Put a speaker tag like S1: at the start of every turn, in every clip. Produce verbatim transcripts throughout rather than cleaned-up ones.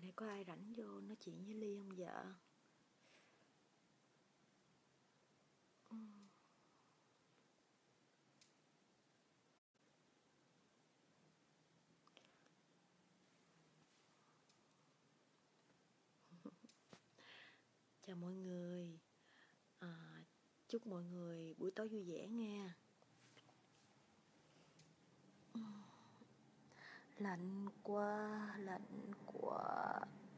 S1: này có ai rảnh vô nói chuyện với Ly không vợ? Ừ. Chào mọi người, à, chúc mọi người buổi tối vui vẻ nha. Ừ. Lạnh quá, lạnh quá.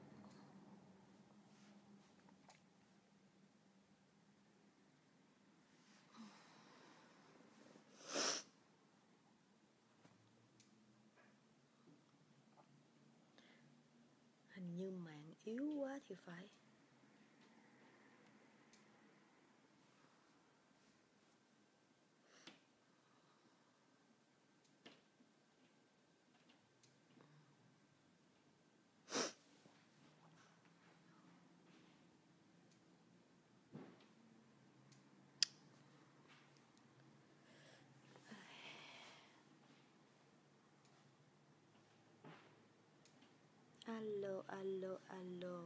S1: Hình như mạng yếu quá thì phải. Alo, alo, alo.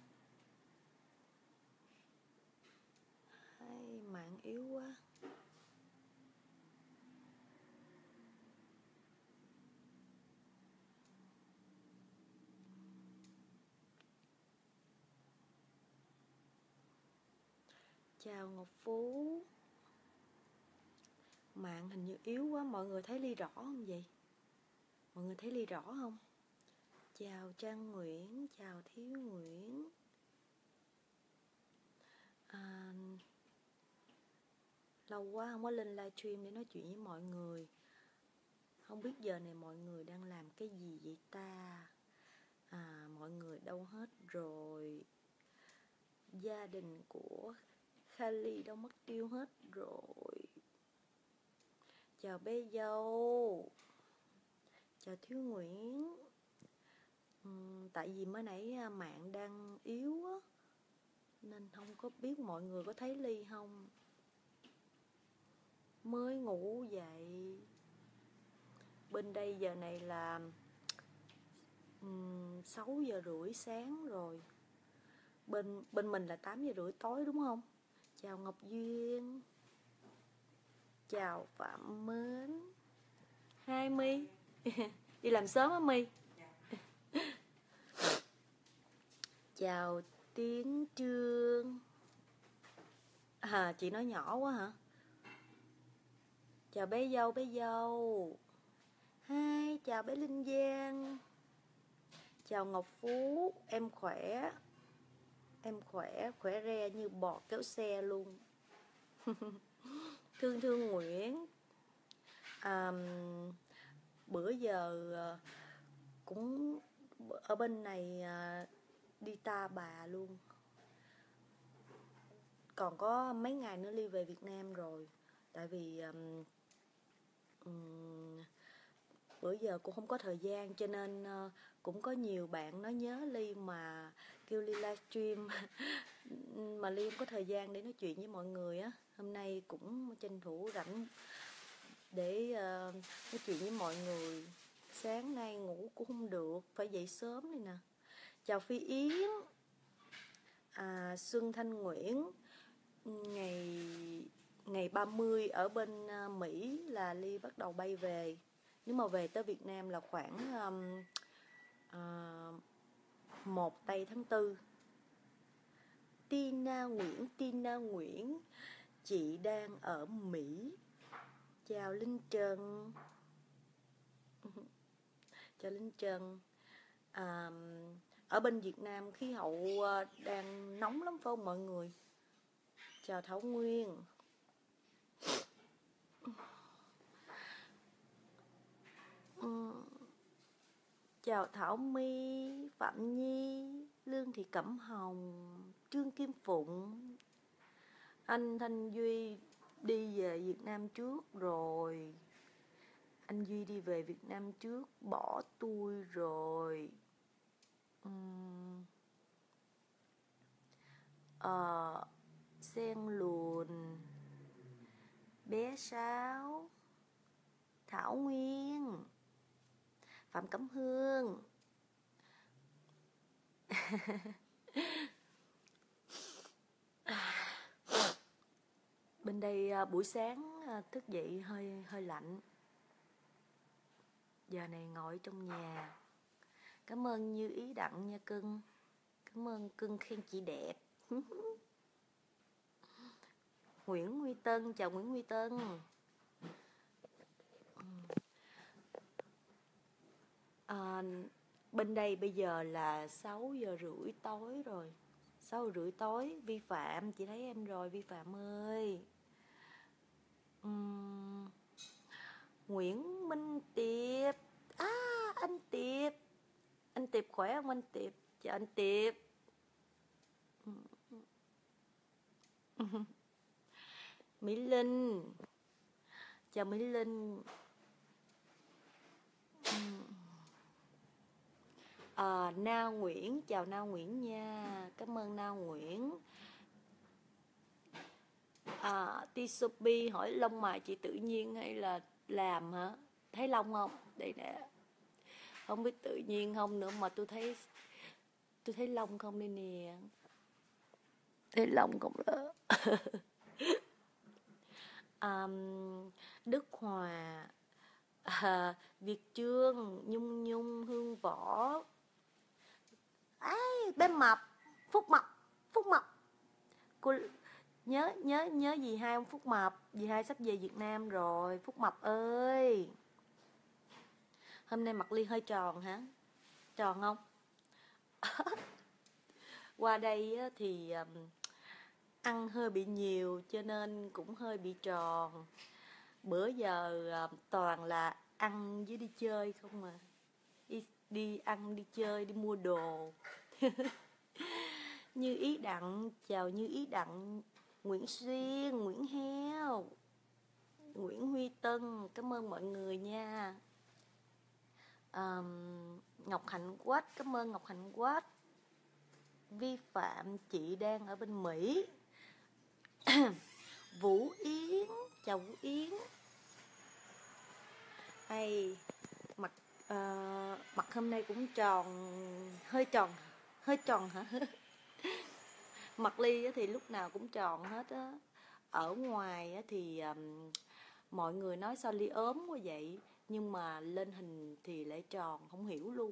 S1: Hay mạng yếu quá. Chào Ngọc Phú. Mạng hình như yếu quá, mọi người thấy Ly rõ không vậy? Mọi người thấy Ly rõ không? Chào Trang Nguyễn, chào Thiếu Nguyễn. À, lâu quá không có lên livestream để nói chuyện với mọi người. Không biết giờ này mọi người đang làm cái gì vậy ta? À, mọi người đâu hết rồi? Gia đình của Khali đâu mất tiêu hết rồi? Chào bé dâu. Chào Thiếu Nguyễn. uhm, Tại vì mới nãy mạng đang yếu á, nên không có biết mọi người có thấy Ly không. Mới ngủ dậy. Bên đây giờ này là um, sáu giờ rưỡi sáng rồi. Bên bên mình là tám giờ rưỡi tối đúng không? Chào Ngọc Duyên. Chào Phạm Mến. Hai My. Đi làm sớm á My? Chào Tiến Trương. À, chị nói nhỏ quá hả? Chào bé dâu, bé dâu. Hai, chào bé Linh Giang. Chào Ngọc Phú, em khỏe. Em khỏe, khỏe re như bò kéo xe luôn. Thương Thương Nguyễn. À, bữa giờ cũng ở bên này đi Ta Bà luôn. Còn có mấy ngày nữa Ly về Việt Nam rồi. Tại vì um, um, bữa giờ cũng không có thời gian, cho nên uh, cũng có nhiều bạn nói nhớ Ly mà kêu Ly livestream mà Ly không có thời gian để nói chuyện với mọi người á. Hôm nay cũng tranh thủ rảnh để uh, nói chuyện với mọi người. Sáng nay ngủ cũng không được, phải dậy sớm này nè. Chào Phi Yến. à, Xuân Thanh Nguyễn. Ngày ngày ba mươi ở bên Mỹ là Ly bắt đầu bay về. Nếu mà về tới Việt Nam là khoảng um, uh, một tây tháng tư. Tina Nguyễn, Tina Nguyễn, chị đang ở Mỹ. Chào Linh Trần. Chào Linh Trần. À, ở bên Việt Nam khí hậu đang nóng lắm phải không mọi người? Chào Thảo Nguyên. Ừ. Chào Thảo My, Phạm Nhi, Lương Thị Cẩm Hồng, Trương Kim Phụng. Anh Thanh Duy đi về Việt Nam trước rồi. Anh Duy đi về Việt Nam trước, bỏ tôi rồi. uhm. Ờ, Sen Luồn, Bé Sáu, Thảo Nguyên, Phạm Cẩm Hương. Bên đây à, buổi sáng à, thức dậy hơi hơi lạnh. Giờ này ngồi trong nhà. Cảm ơn Như Ý Đặng nha cưng. Cảm ơn cưng khen chị đẹp. Nguyễn Huy Tân, chào Nguyễn Huy Tân. À, bên đây bây giờ là sáu giờ rưỡi tối rồi. Sáu giờ rưỡi tối. Vi Phạm, chị thấy em rồi Vi Phạm ơi. Uhm, Nguyễn Minh Tiệp. À, anh Tiệp. Anh Tiệp khỏe không anh Tiệp? Chào anh Tiệp. Mỹ Linh. Chào Mỹ Linh. À, Na Nguyễn, chào Na Nguyễn nha. Cảm ơn Na Nguyễn. À, Tisopi hỏi lông mày chị tự nhiên hay là làm hả? Thấy lông không? Đây nè. Không biết tự nhiên không nữa mà tôi thấy tôi thấy lông không đây nè. Thấy lông không đó. à, Đức Hòa, à, Việt Trương, Nhung Nhung, Hương Võ. Ấy, bé Mập, Phúc Mập, Phúc Mập. Cô nhớ nhớ nhớ dì hai ông Phúc Mập, dì hai sắp về Việt Nam rồi, Phúc Mập ơi. Hôm nay mặt Ly hơi tròn hả? Tròn không? Qua đây thì ăn hơi bị nhiều cho nên cũng hơi bị tròn. Bữa giờ toàn là ăn với đi chơi không mà. Đi, đi ăn, đi chơi, đi mua đồ. Như Ý Đặng, chào Như Ý Đặng. Nguyễn Xuyên, Nguyễn Heo, Nguyễn Huy Tân, cảm ơn mọi người nha. à, Ngọc Hạnh Quách, cảm ơn Ngọc Hạnh Quách. Vi Phạm, chị đang ở bên Mỹ. Vũ Yến, chào Vũ Yến. Hay mặt uh, mặt hôm nay cũng tròn, hơi tròn, hơi tròn hả? Mặt Ly thì lúc nào cũng tròn hết á. Ở ngoài thì um, mọi người nói sao Ly ốm quá vậy, nhưng mà lên hình thì lại tròn, không hiểu luôn.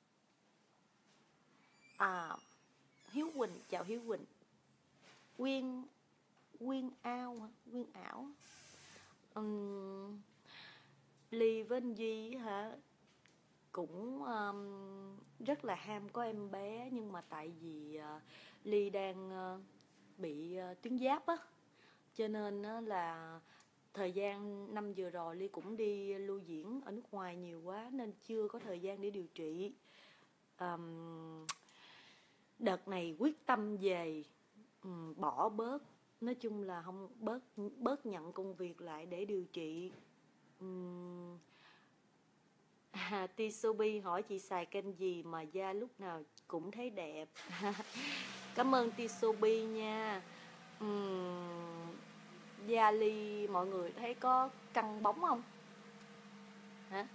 S1: À, Hiếu Quỳnh, chào Hiếu Quỳnh. Quyên Quyên Ao hả? Quyên Ảo. um, Ly với anh Duy hả, cũng um, rất là ham có em bé, nhưng mà tại vì uh, Ly đang uh, bị uh, tuyến giáp á, cho nên uh, là thời gian năm vừa rồi Ly cũng đi lưu diễn ở nước ngoài nhiều quá nên chưa có thời gian để điều trị. um, Đợt này quyết tâm về, um, bỏ bớt, nói chung là không bớt bớt nhận công việc lại để điều trị. um, À, Tisobi hỏi chị xài kênh gì mà da lúc nào cũng thấy đẹp. Cảm ơn Tisobi nha. uhm, Da Ly mọi người thấy có căng bóng không hả?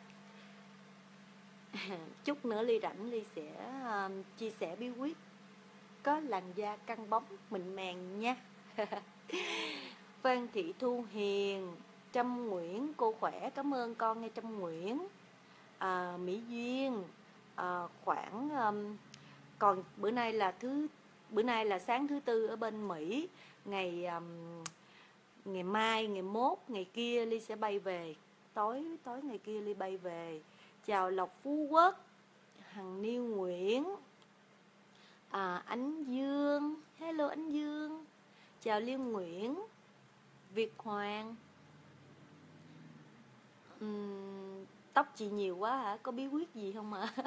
S1: Chút nữa Ly rảnh Ly sẽ uh, chia sẻ bí quyết có làn da căng bóng mịn màng nha. Phan Thị Thu Hiền, Trâm Nguyễn, cô khỏe, cảm ơn con nghe Trâm Nguyễn. À, Mỹ Duyên, à, khoảng um, còn bữa nay là thứ bữa nay là sáng thứ tư ở bên Mỹ, ngày um, ngày mai, ngày mốt, ngày kia Ly sẽ bay về, tối tối ngày kia Ly bay về. Chào Lộc Phú Quốc, Hằng Niêu Nguyễn, à, Ánh Dương, hello Ánh Dương. Chào Liên Nguyễn, Việt Hoàng. uhm, Tóc chị nhiều quá hả? Có bí quyết gì không ạ?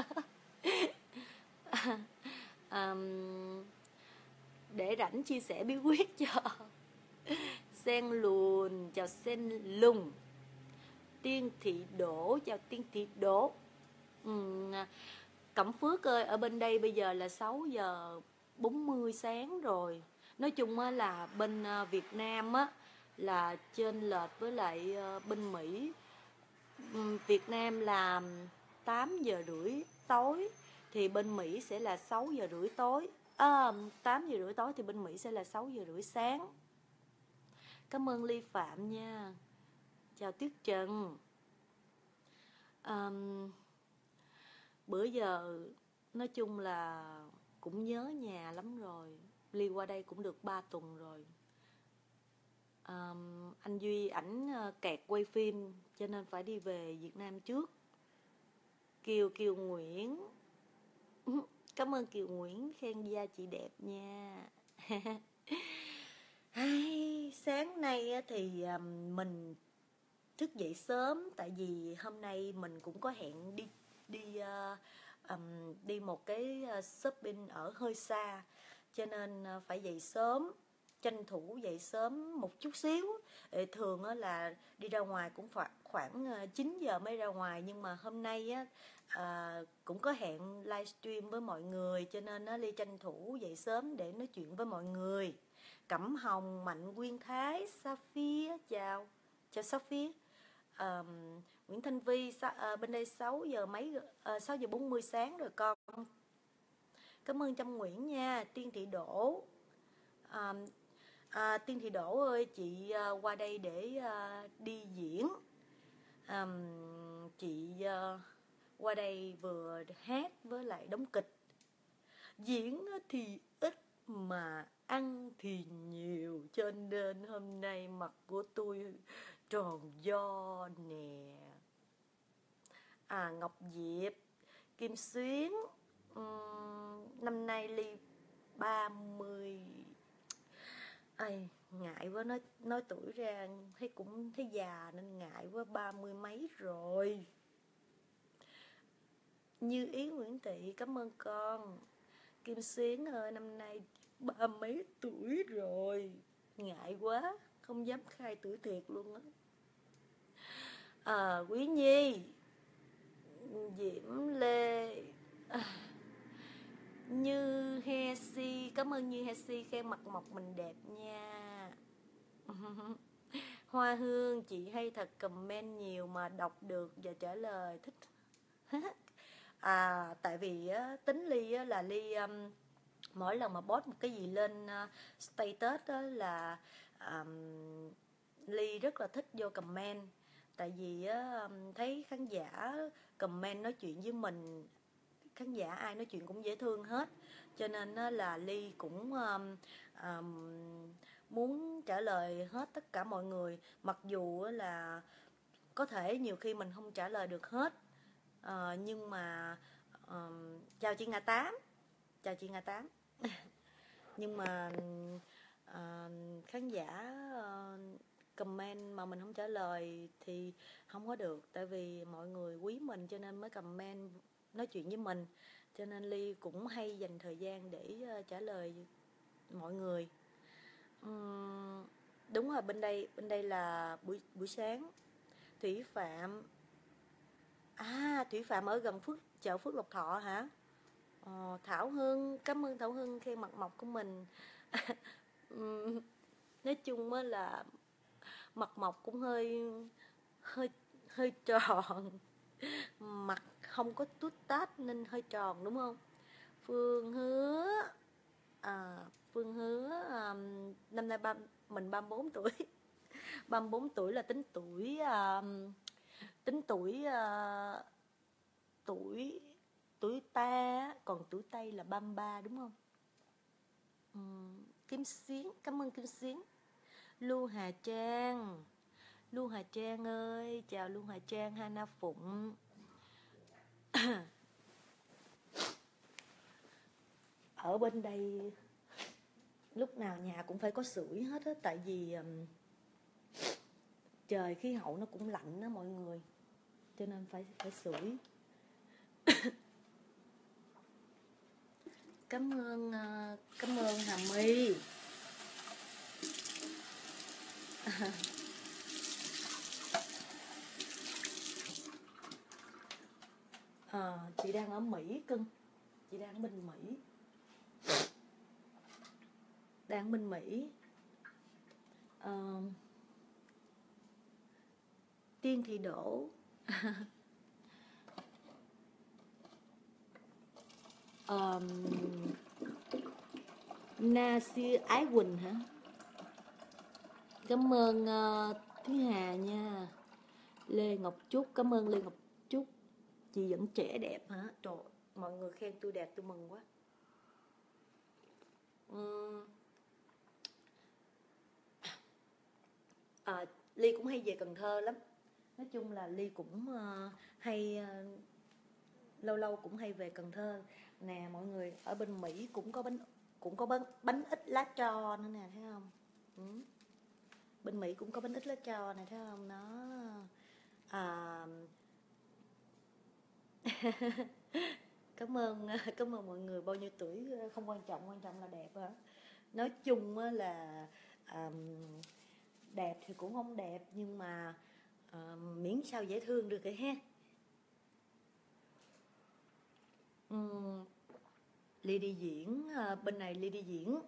S1: um, để rảnh chia sẻ bí quyết cho. Sen Lùn, chào Sen Lùng. Tiên Thị Đỗ, chào Tiên Thị Đỗ. um, Cẩm Phước ơi, ở bên đây bây giờ là sáu giờ bốn mươi sáng rồi. Nói chung là bên Việt Nam á là chênh lệch với lại bên Mỹ. Việt Nam là tám giờ rưỡi tối, thì bên Mỹ sẽ là sáu giờ rưỡi tối, à, tám giờ rưỡi tối thì bên Mỹ sẽ là sáu giờ rưỡi sáng. Cảm ơn Ly Phạm nha. Chào Tuyết Trần. um, Bữa giờ nói chung là cũng nhớ nhà lắm rồi. Ly qua đây cũng được ba tuần rồi. um, Anh Duy ảnh kẹt quay phim cho nên phải đi về Việt Nam trước. Kiều Kiều Nguyễn, cảm ơn Kiều Nguyễn khen da chị đẹp nha. Hay, sáng nay thì mình thức dậy sớm, tại vì hôm nay mình cũng có hẹn đi đi uh, um, đi một cái shopping ở hơi xa, cho nên phải dậy sớm, tranh thủ dậy sớm một chút xíu. Thường là đi ra ngoài cũng phải khoảng chín giờ mới ra ngoài, nhưng mà hôm nay á, à, cũng có hẹn livestream với mọi người, cho nên á, Ly tranh thủ dậy sớm để nói chuyện với mọi người. Cẩm Hồng, Mạnh Quyên Thái, Sophia, chào chào Sophia. Um, Nguyễn Thanh Vi, uh, bên đây sáu giờ mấy, uh, sáu giờ bốn mươi sáng rồi con. Cảm ơn Trâm Nguyễn nha. Tiên Thị Đỗ, um, À, Tiên Thị Đỗ ơi, chị uh, qua đây để uh, đi diễn. um, Chị uh, qua đây vừa hát với lại đóng kịch. Diễn thì ít mà ăn thì nhiều, cho nên hôm nay mặt của tôi tròn vo nè. À, Ngọc Diệp, Kim Xuyến, um, năm nay Ly ba mươi. Ai, ngại quá, nói nói tuổi ra thấy cũng thấy già nên ngại quá, ba mươi mấy rồi. Như Ý Nguyễn Thị, cảm ơn con. Kim Xuyến ơi, năm nay ba mấy tuổi rồi, ngại quá, không dám khai tuổi thiệt luôn á. À, Quý Nhi, Diễm Lê, à, Như He Si, cảm ơn Như He Si khen mặt mộc mình đẹp nha. Hoa Hương, chị hay thật, comment nhiều mà đọc được và trả lời thích. À, tại vì á, tính Ly á, là Ly um, mỗi lần mà post một cái gì lên uh, status á, là um, Ly rất là thích vô comment. Tại vì á, um, thấy khán giả comment nói chuyện với mình, khán giả ai nói chuyện cũng dễ thương hết, cho nên á, là Ly cũng um, um, muốn trả lời hết tất cả mọi người. Mặc dù á, là có thể nhiều khi mình không trả lời được hết, uh, nhưng mà um, chào chị Nga Tám, chào chị Nga Tám. Nhưng mà uh, khán giả uh, comment mà mình không trả lời thì không có được, tại vì mọi người quý mình cho nên mới comment nói chuyện với mình, cho nên Ly cũng hay dành thời gian để uh, trả lời mọi người. uhm, Đúng rồi, bên đây bên đây là buổi buổi sáng. Thủy Phạm, à Thủy Phạm ở gần Phước chợ Phước Lộc Thọ hả? Ờ, Thảo Hưng, cảm ơn Thảo Hưng khen mặt mộc của mình. Nói chung á là mặt mộc cũng hơi hơi hơi tròn, mặt không có tút tát nên hơi tròn đúng không? Phương Hứa, à, Phương Hứa um, năm nay ba, mình ba mươi bốn tuổi. ba mươi bốn tuổi là tính tuổi um, tính tuổi uh, tuổi tuổi ta, còn tuổi Tây là ba mươi ba đúng không? uhm, Kim Xuyến, cảm ơn Kim Xuyến. Lưu Hà Trang, Lưu Hà Trang ơi, chào Lưu Hà Trang. Hana Phụng. Ở bên đây lúc nào nhà cũng phải có sưởi hết á, tại vì um, trời khí hậu nó cũng lạnh đó mọi người, cho nên phải phải sưởi. Cảm ơn uh, cảm ơn Hà My. À, chị đang ở Mỹ cưng, chị đang bên Mỹ, đang bên Mỹ. Uh, Tiên Thị Đỗ. um, Nasir Ái Quỳnh hả? Cảm ơn uh, Thúy Hà nha. Lê Ngọc Trúc, cảm ơn Lê Ngọc Trúc. Chị vẫn trẻ đẹp hả? Trời, mọi người khen tôi đẹp tôi mừng quá. uhm. à, Ly cũng hay về Cần Thơ lắm. Nói chung là Ly cũng uh, hay uh, lâu lâu cũng hay về Cần Thơ nè. Mọi người ở bên Mỹ cũng có bánh cũng có bánh, bánh ít lá tro nữa nè, thấy không? Ừ. Bên Mỹ cũng có bánh ít lá tro này, thấy không? Nó à... cảm ơn cảm ơn mọi người. Bao nhiêu tuổi không quan trọng, quan trọng là đẹp hả? Nói chung là um, đẹp thì cũng không đẹp, nhưng mà uh, miễn sao dễ thương được rồi ha. um, Ly đi diễn, uh, bên này Ly đi diễn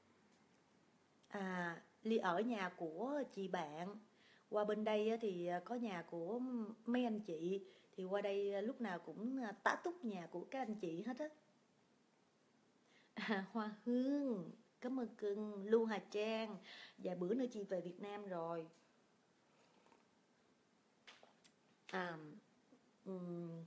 S1: à, Ly ở nhà của chị bạn. Qua bên đây thì có nhà của mấy anh chị, thì qua đây lúc nào cũng tá túc nhà của các anh chị hết á. À, Hoa Hương, cảm ơn cưng. Lưu Hà Trang, vài bữa nữa chị về Việt Nam rồi. À, um,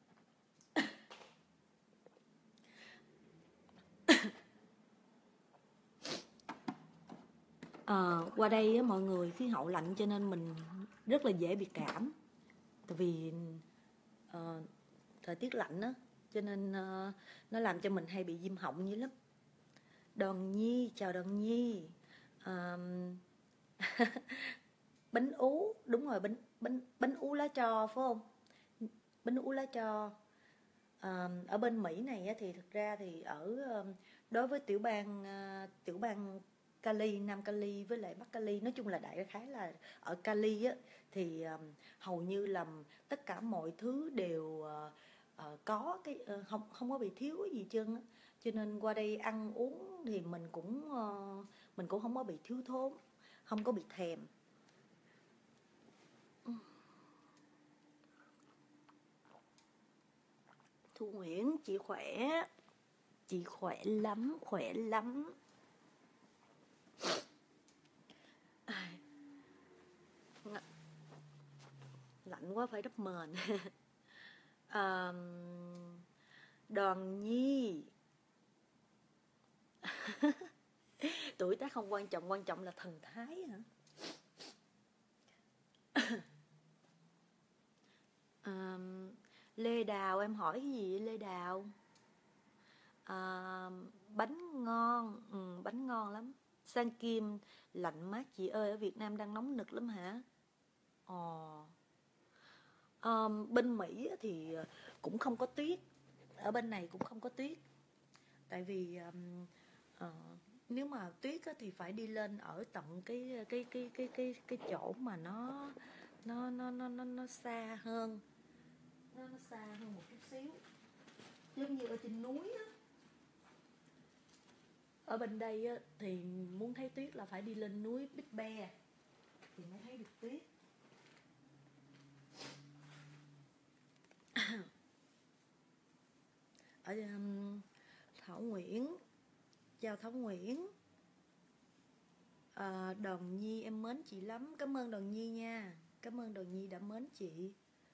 S1: à, qua đây á, mọi người khí hậu lạnh cho nên mình rất là dễ bị cảm. Tại vì uh, thời tiết lạnh á, cho nên uh, nó làm cho mình hay bị viêm họng dữ lắm. Đoàn Nhi, chào Đoàn Nhi. um, Bánh ú, đúng rồi, bánh bánh bánh ú lá tro phải không? Bánh ú lá tro. À, ở bên Mỹ này thì thực ra thì ở đối với tiểu bang tiểu bang Cali, Nam Cali với lại Bắc Cali, nói chung là đại khái là ở Cali á, thì um, hầu như là tất cả mọi thứ đều uh, uh, có cái uh, không không có bị thiếu cái gì trơn á, cho nên qua đây ăn uống thì mình cũng uh, mình cũng không có bị thiếu thốn, không có bị thèm. Thu Nguyễn, chị khỏe, chị khỏe lắm, khỏe lắm. Lạnh quá phải đắp mền. à, Đoàn Nhi. Tuổi tác không quan trọng, quan trọng là thần thái hả? à, Lê Đào, em hỏi cái gì vậy Lê Đào? À, bánh ngon, ừ, bánh ngon lắm. Sang Kim, lạnh mát chị ơi, ở Việt Nam đang nóng nực lắm hả? Ồ. À, bên Mỹ thì cũng không có tuyết, ở bên này cũng không có tuyết, tại vì um, uh, nếu mà tuyết á, thì phải đi lên ở tận cái cái cái cái cái cái chỗ mà nó nó nó nó nó, nó xa hơn, nó, nó xa hơn một chút xíu, giống như ở trên núi á. Ở bên đây á, thì muốn thấy tuyết là phải đi lên núi Big Bear thì mới thấy được tuyết. Ở um, Thảo Nguyễn, chào Thảo Nguyễn. à, Đoàn Nhi em mến chị lắm, cảm ơn Đoàn Nhi nha, cảm ơn Đoàn Nhi đã mến chị.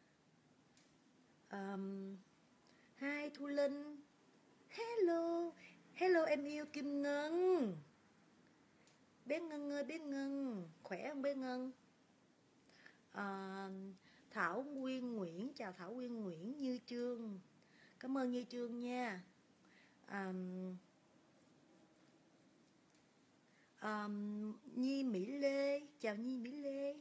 S1: um, Hi Thu Linh, hello, hello em yêu Kim Ngân. Bé Ngân ơi, bé Ngân, khỏe không bé Ngân? à, Thảo Nguyên Nguyễn, chào Thảo Nguyên Nguyễn. Như Trương, cảm ơn Như Trương nha. um, um, Nhi Mỹ Lê, chào Nhi Mỹ Lê.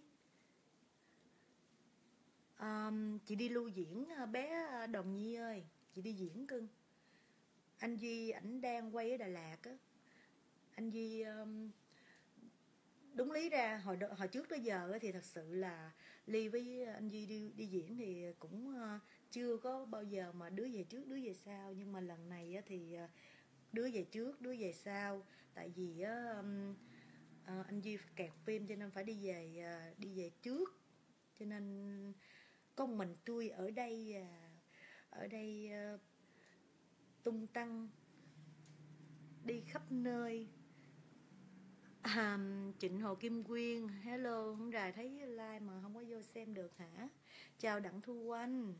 S1: um, Chị đi lưu diễn bé Đồng Nhi ơi, chị đi diễn cưng. Anh Duy ảnh đang quay ở Đà Lạt á. Anh Duy um, đúng lý ra hồi đ- hồi trước tới giờ thì thật sự là Ly với anh Duy đi, đi diễn thì cũng uh, chưa có bao giờ mà đứa về trước đứa về sau, nhưng mà lần này thì uh, đứa về trước đứa về sau, tại vì um, uh, anh Duy kẹt phim cho nên phải đi về uh, đi về trước, cho nên con mình tôi ở đây uh, ở đây uh, tung tăng đi khắp nơi. À, Trịnh Hồ Kim Quyên, hello, hôm rày thấy like mà không có vô xem được hả? Chào Đặng Thu Oanh.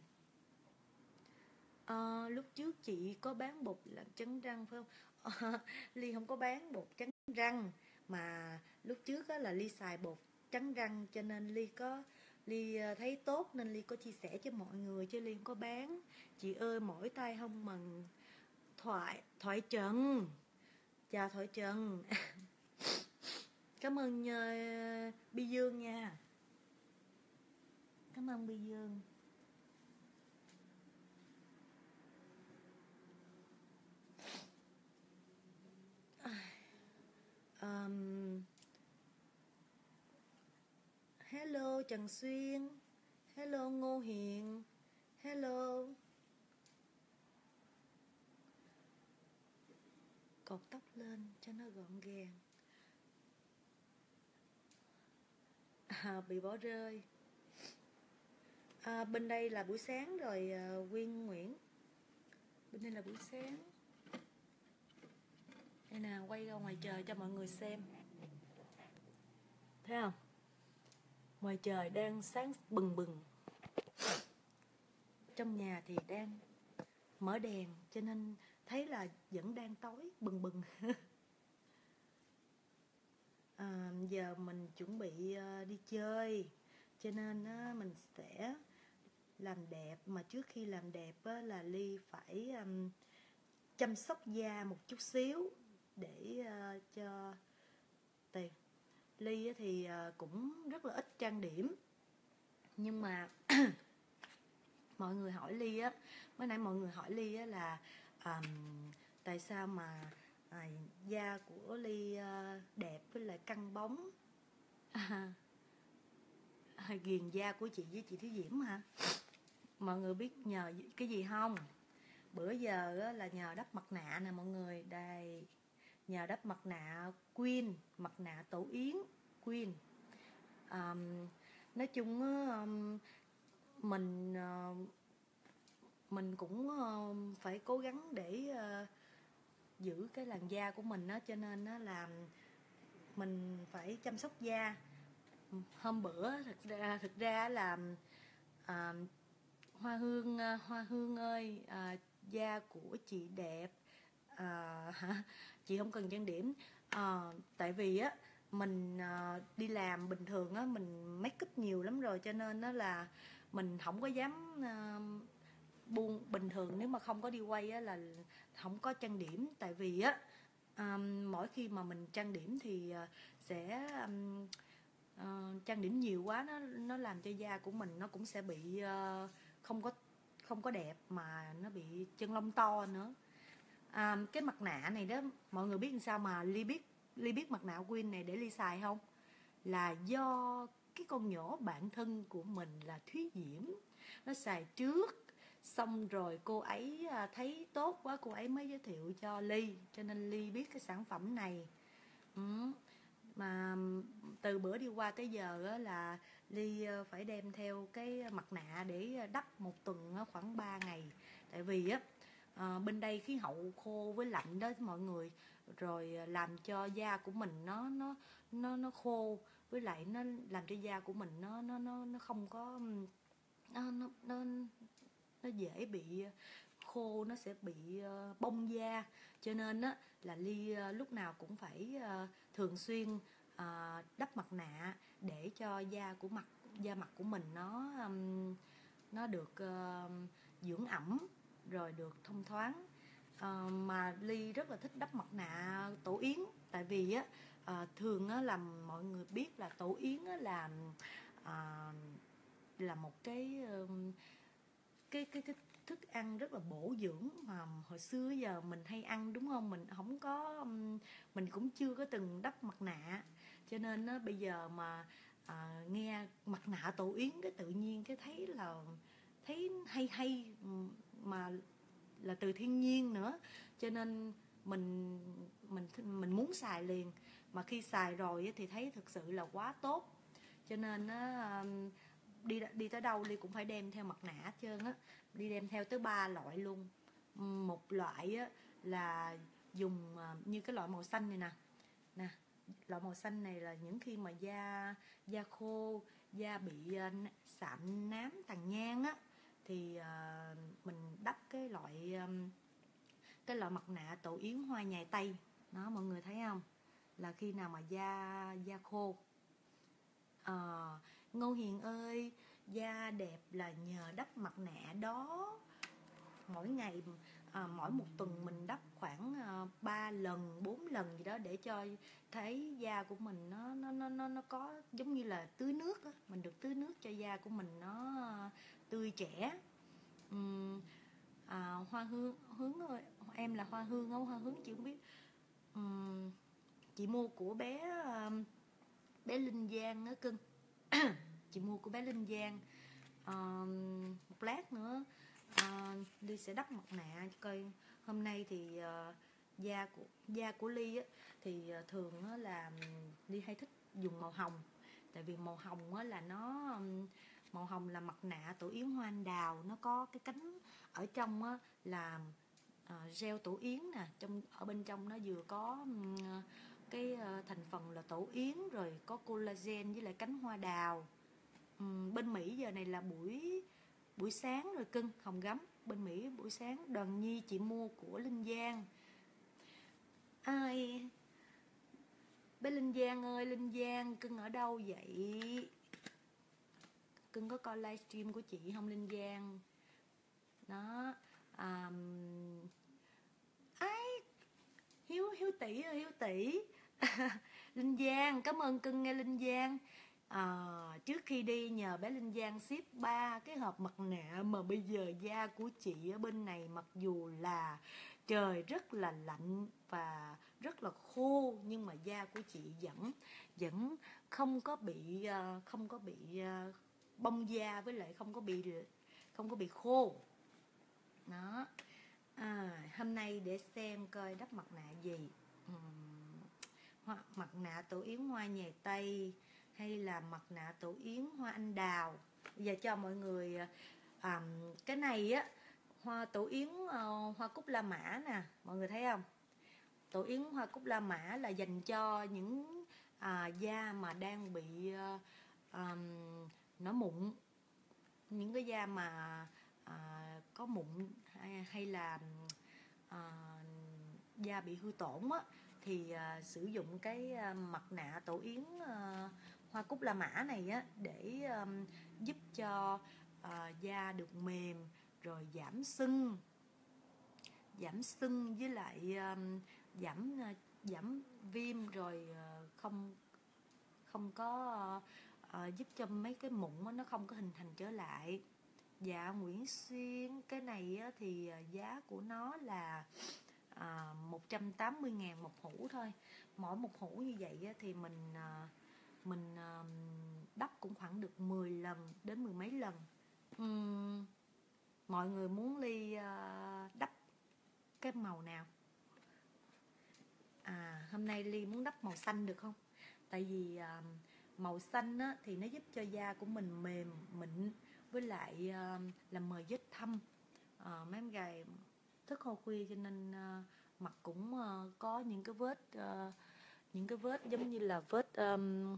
S1: À, lúc trước chị có bán bột làm trắng răng phải không? À, Ly không có bán bột trắng răng, mà lúc trước là Ly xài bột trắng răng cho nên Ly có Ly thấy tốt nên Ly có chia sẻ cho mọi người, chứ Ly không có bán. Chị ơi, mỏi tay không mừng. Thoại Thoại Trần, chào Thoại Trần. Cảm ơn uh, Bi Dương nha. Cảm ơn Bi Dương. um, Hello Trần Xuyên, hello Ngô Hiền, hello. Cột tóc lên cho nó gọn gàng. À, bị bỏ rơi. À, bên đây là buổi sáng rồi uh, Quyên Nguyễn. Bên đây là buổi sáng. Đây nè, quay ra ngoài trời cho mọi người xem. Thấy không? Ngoài trời đang sáng bừng bừng. Trong nhà thì đang mở đèn cho nên thấy là vẫn đang tối bừng bừng. À, giờ mình chuẩn bị uh, đi chơi cho nên uh, mình sẽ làm đẹp, mà trước khi làm đẹp uh, là Ly phải um, chăm sóc da một chút xíu để uh, cho tiền. Ly thì uh, cũng rất là ít trang điểm, nhưng mà mọi người hỏi Ly á, mới nãy mọi người hỏi Ly á là um, tại sao mà à, da của Ly uh, đẹp với lại căng bóng. À, ghiền da của chị với chị Thúy Diễm hả? Mọi người biết nhờ cái gì không? Bữa giờ á, là nhờ đắp mặt nạ nè mọi người. Đây, nhờ đắp mặt nạ Quyên, mặt nạ Tổ Yến Quyên. um, nói chung um, mình uh, mình cũng uh, phải cố gắng để uh, giữ cái làn da của mình đó, cho nên uh, là mình phải chăm sóc da. Hôm bữa thực ra thực ra là à, Hoa Hương Hoa Hương ơi, à, da của chị đẹp, à, chị không cần trang điểm. À, tại vì á mình à, đi làm bình thường á mình make up nhiều lắm rồi, cho nên á là mình không có dám à, buông. Bình thường nếu mà không có đi quay á là không có trang điểm, tại vì á à, mỗi khi mà mình trang điểm thì à, sẽ um, uh, trang điểm nhiều quá nó nó làm cho da của mình nó cũng sẽ bị uh, không có không có đẹp, mà nó bị chân lông to nữa. À, cái mặt nạ này đó mọi người biết làm sao mà Ly biết Ly biết mặt nạ Quyên này để Ly xài không? Là do cái con nhỏ bạn thân của mình là Thúy Diễm nó xài trước, xong rồi cô ấy thấy tốt quá cô ấy mới giới thiệu cho Ly, cho nên Ly biết cái sản phẩm này. Ừ. Mà từ bữa đi qua tới giờ á, là Ly phải đem theo cái mặt nạ để đắp một tuần khoảng ba ngày. Tại vì á à, bên đây khí hậu khô với lạnh đó mọi người, rồi làm cho da của mình nó nó nó nó khô, với lại nó làm cho da của mình nó nó nó nó không có nó nó nó, nó dễ bị khô, nó sẽ bị uh, bong da, cho nên á là Ly uh, lúc nào cũng phải uh, thường xuyên uh, đắp mặt nạ để cho da của mặt da mặt của mình nó um, nó được uh, dưỡng ẩm rồi được thông thoáng. Uh, mà Ly rất là thích đắp mặt nạ Tổ Yến, tại vì á uh, thường á là mọi người biết là Tổ Yến á là uh, là một cái uh, cái cái cái thức ăn rất là bổ dưỡng mà hồi xưa giờ mình hay ăn, đúng không? Mình không có mình cũng chưa có từng đắp mặt nạ, cho nên á, bây giờ mà à, nghe mặt nạ Tổ Yến cái tự nhiên cái thấy là thấy hay hay, mà là từ thiên nhiên nữa, cho nên mình mình mình muốn xài liền. Mà khi xài rồi thì thấy thực sự là quá tốt, cho nên á, đi đi tới đâu Ly cũng phải đem theo mặt nạ hết trơn á. Đi đem theo tới ba loại luôn. một loại á, là dùng như cái loại màu xanh này nè nè loại màu xanh này là những khi mà da da khô, da bị sạm nám tàn nhang á, thì uh, mình đắp cái loại um, cái loại mặt nạ tổ yến hoa nhài tây đó, mọi người thấy không, là khi nào mà da da khô. à, Ngô Hiền ơi, da đẹp là nhờ đắp mặt nạ đó. Mỗi ngày à, mỗi một tuần mình đắp khoảng à, ba lần bốn lần gì đó, để cho thấy da của mình nó nó nó nó nó có giống như là tưới nước á, mình được tưới nước cho da của mình nó à, tươi trẻ. uhm, à, Hoa Hương Hướng ơi, em là Hoa Hương không? Hoa Hương chị không biết. uhm, chị mua của bé uh, bé Linh Giang á cưng. Chị mua của bé Linh Giang. uh, một lát nữa uh, Ly sẽ đắp mặt nạ coi. Hôm nay thì uh, da của da của Ly á, thì uh, thường á, là Ly hay thích dùng màu hồng, tại vì màu hồng á, là nó um, màu hồng là mặt nạ tổ yến hoa anh đào, nó có cái cánh ở trong á, là uh, gel tổ yến nè, trong ở bên trong nó vừa có um, cái uh, thành phần là tổ yến, rồi có collagen với lại cánh hoa đào. uhm, bên Mỹ giờ này là buổi buổi sáng rồi cưng, Hồng Gấm bên Mỹ buổi sáng. Đoàn Nhi chị mua của Linh Giang. Ai bé Linh Giang ơi, Linh Giang cưng ở đâu vậy? Cưng có coi livestream của chị không Linh Giang? Đó. um, ai Hiếu Hiếu tỷ ơi, Hiếu tỷ. Linh Giang, cảm ơn cưng nghe Linh Giang. À, trước khi đi nhờ bé Linh Giang ship ba cái hộp mặt nạ, mà bây giờ da của chị ở bên này mặc dù là trời rất là lạnh và rất là khô, nhưng mà da của chị vẫn vẫn không có bị không có bị bong da, với lại không có bị không có bị khô đó. À, hôm nay để xem coi đắp mặt nạ gì. uhm, mặt nạ tổ yến hoa nhài tây hay là mặt nạ tổ yến hoa anh đào. Bây giờ cho mọi người à, cái này á, hoa tổ yến uh, hoa cúc La Mã nè, mọi người thấy không? Tổ yến hoa cúc La Mã là dành cho những à, da mà đang bị uh, um, nổi mụn, những cái da mà à, có mụn hay, hay là à, da bị hư tổn á, thì à, sử dụng cái à, mặt nạ tổ yến à, hoa cúc La Mã này á, để à, giúp cho à, da được mềm, rồi giảm sưng giảm sưng với lại à, giảm giảm viêm, rồi à, không không có à, giúp cho mấy cái mụn đó, nó không có hình thành trở lại. Dạ Nguyễn Xuyên, cái này á, thì giá của nó là à, một trăm tám mươi ngàn một hũ thôi. Mỗi một hũ như vậy á, thì mình à, mình à, đắp cũng khoảng được mười lần đến mười mấy lần. uhm, Mọi người muốn Ly à, đắp cái màu nào? À, hôm nay Ly muốn đắp màu xanh được không? Tại vì à, màu xanh á, thì nó giúp cho da của mình mềm mịn, với lại uh, làm mờ vết thâm. uh, mấy em gầy thức hồi khuya cho nên uh, mặt cũng uh, có những cái vết uh, những cái vết giống như là vết um,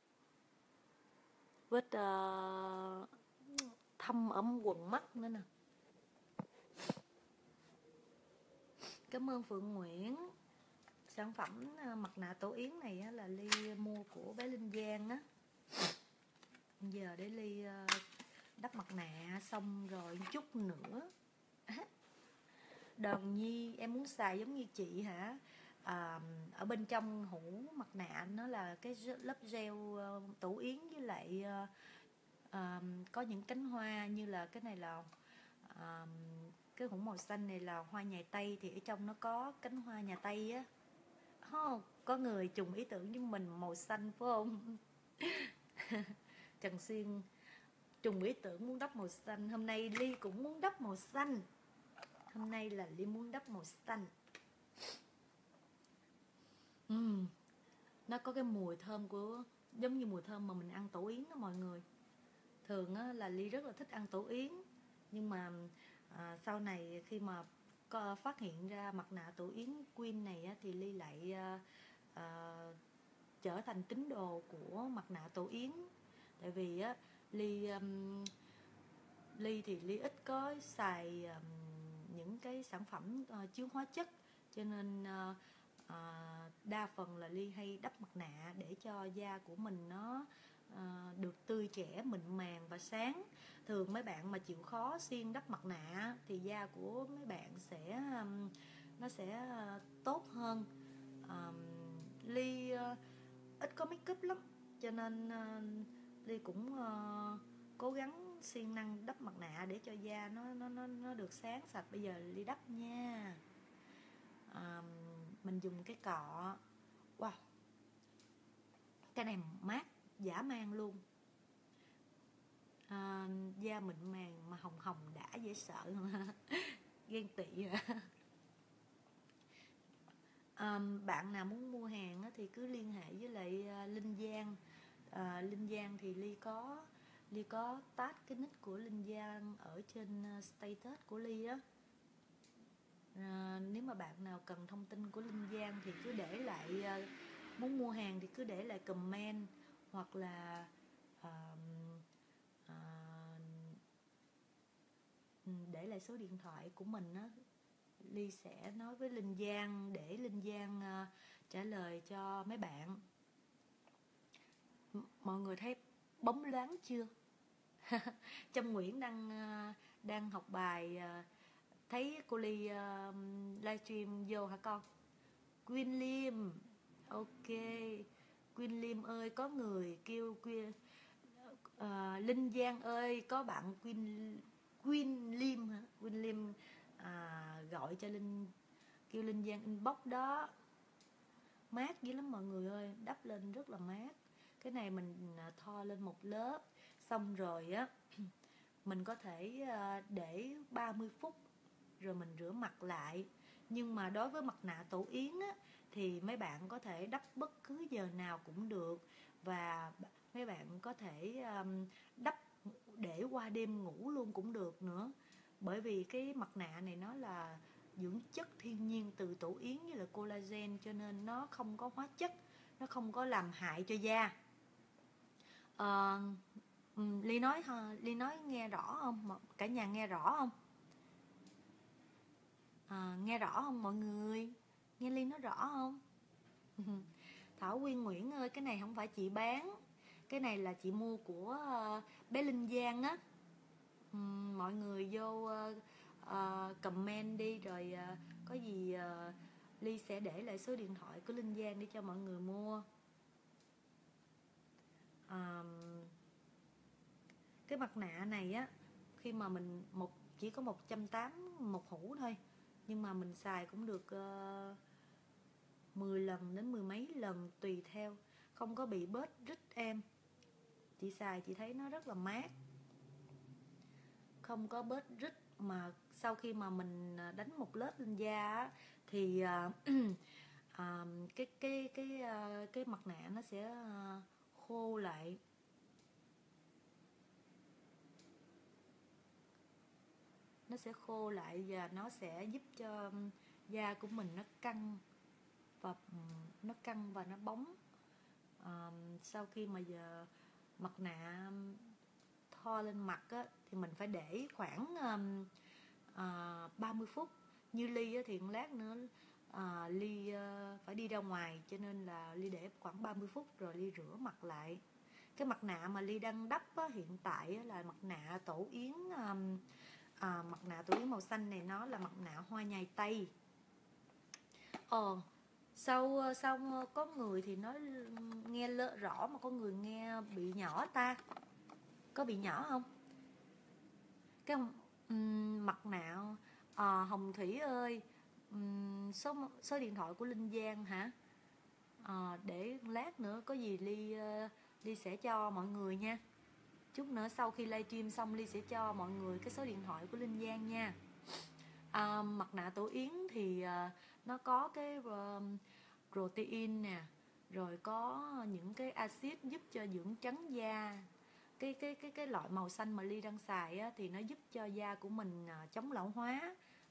S1: vết uh, thâm ở quần mắt nữa nè. Cảm ơn Phượng Nguyễn. Sản phẩm uh, mặt nạ tổ yến này á, là Ly mua của bé Linh Giang á. Giờ để Ly uh, đắp mặt nạ xong rồi chút nữa. Đoàn Nhi, em muốn xài giống như chị hả? À, ở bên trong hũ mặt nạ nó là cái lớp gel uh, tổ yến, với lại uh, uh, có những cánh hoa, như là cái này là uh, cái hũ màu xanh này là hoa nhài tây, thì ở trong nó có cánh hoa nhà tây á. Oh, có người trùng ý tưởng với mình màu xanh phải không? Trần Xuyên trùng ý tưởng muốn đắp màu xanh. Hôm nay Ly cũng muốn đắp màu xanh. Hôm nay là Ly muốn đắp màu xanh. uhm, Nó có cái mùi thơm của, giống như mùi thơm mà mình ăn tổ yến đó mọi người. Thường á, là Ly rất là thích ăn tổ yến, nhưng mà à, sau này khi mà có phát hiện ra mặt nạ Tổ Yến Queen này á, thì Ly lại uh, uh, trở thành tín đồ của mặt nạ Tổ Yến. Tại vì á, Ly um, Ly thì Ly ít có xài um, những cái sản phẩm uh, chứa hóa chất, cho nên uh, uh, đa phần là Ly hay đắp mặt nạ để cho da của mình nó uh, được tươi trẻ, mịn màng và sáng. Thường mấy bạn mà chịu khó xuyên đắp mặt nạ thì da của mấy bạn sẽ um, nó sẽ uh, tốt hơn. um, Ly uh, ít có make up lắm, cho nên uh, Ly cũng uh, cố gắng siêng năng đắp mặt nạ để cho da nó nó nó nó được sáng sạch. Bây giờ Ly đắp nha. À, mình dùng cái cọ, wow, cái này mát dã man luôn. À, da mịn màng mà hồng hồng đã dễ sợ. Ghen tị à. À, bạn nào muốn mua hàng thì cứ liên hệ với lại Linh Giang. à, Linh Giang thì Ly có Ly có tag cái nick của Linh Giang ở trên status của Ly đó. À, nếu mà bạn nào cần thông tin của Linh Giang thì cứ để lại, muốn mua hàng thì cứ để lại comment, hoặc là à, à, để lại số điện thoại của mình á. Ly sẽ nói với Linh Giang để Linh Giang uh, trả lời cho mấy bạn. M- mọi người thấy bóng loáng chưa? Trâm Nguyễn đang uh, đang học bài, uh, thấy cô Ly uh, livestream vô hả con? Quyên Liêm, ok. Quyên Liêm ơi, có người kêu Quyên uh, Linh Giang ơi, có bạn Quyên Quyên Liêm hả? Quyên Liêm à, gọi cho Linh, kêu Linh Giang inbox đó. Mát dữ lắm mọi người ơi, đắp lên rất là mát. Cái này mình thoa lên một lớp, xong rồi á mình có thể để ba mươi phút rồi mình rửa mặt lại. Nhưng mà đối với mặt nạ Tổ Yến á, thì mấy bạn có thể đắp bất cứ giờ nào cũng được. Và mấy bạn có thể um, đắp để qua đêm ngủ luôn cũng được nữa. Bởi vì cái mặt nạ này nó là dưỡng chất thiên nhiên từ Tổ Yến như là collagen, cho nên nó không có hóa chất, nó không có làm hại cho da. à, Ly nói Ly nói nghe rõ không? Cả nhà nghe rõ không? À, nghe rõ không mọi người? Nghe Ly nói rõ không? Thảo Quyên Nguyễn ơi, cái này không phải chị bán, cái này là chị mua của uh, bé Linh Giang á. uhm, mọi người vô uh, uh, comment đi, rồi uh, có gì uh, Ly sẽ để lại số điện thoại của Linh Giang để cho mọi người mua. uh, cái mặt nạ này á, khi mà mình một chỉ có một trăm tám mươi một hũ thôi, nhưng mà mình xài cũng được uh, mười lần đến mười mấy lần tùy theo, không có bị bết rít em. Chị xài chị thấy nó rất là mát, không có bết rít, mà sau khi mà mình đánh một lớp lên da á, thì uh, uh, cái cái cái uh, cái mặt nạ nó sẽ uh, khô lại. Nó sẽ khô lại và nó sẽ giúp cho da của mình nó căng và nó căng và nó bóng. À, sau khi mà giờ mặt nạ thoa lên mặt á, thì mình phải để khoảng um, à, ba mươi phút. Như Ly á, thì lát nữa à, Ly uh, phải đi ra ngoài, cho nên là Ly để khoảng ba mươi phút rồi Ly rửa mặt lại. Cái mặt nạ mà Ly đang đắp á, hiện tại á, là mặt nạ Tổ Yến. um, à, Mặt nạ Tổ Yến màu xanh này nó là mặt nạ hoa nhài Tây. Ờ sau sau có người thì nói nghe lỡ rõ, mà có người nghe bị nhỏ ta. Có bị nhỏ không? Cái um, mặt nạ à, Hồng Thủy ơi, um, số số điện thoại của Linh Giang hả? À, để lát nữa có gì Ly uh, Ly sẽ cho mọi người nha. Chút nữa sau khi livestream xong Ly sẽ cho mọi người cái số điện thoại của Linh Giang nha. À, mặt nạ Tổ Yến thì uh, nó có cái uh, protein nè, rồi có những cái axit giúp cho dưỡng trắng da. Cái cái cái cái loại màu xanh mà Ly đang xài á, thì nó giúp cho da của mình uh, chống lão hóa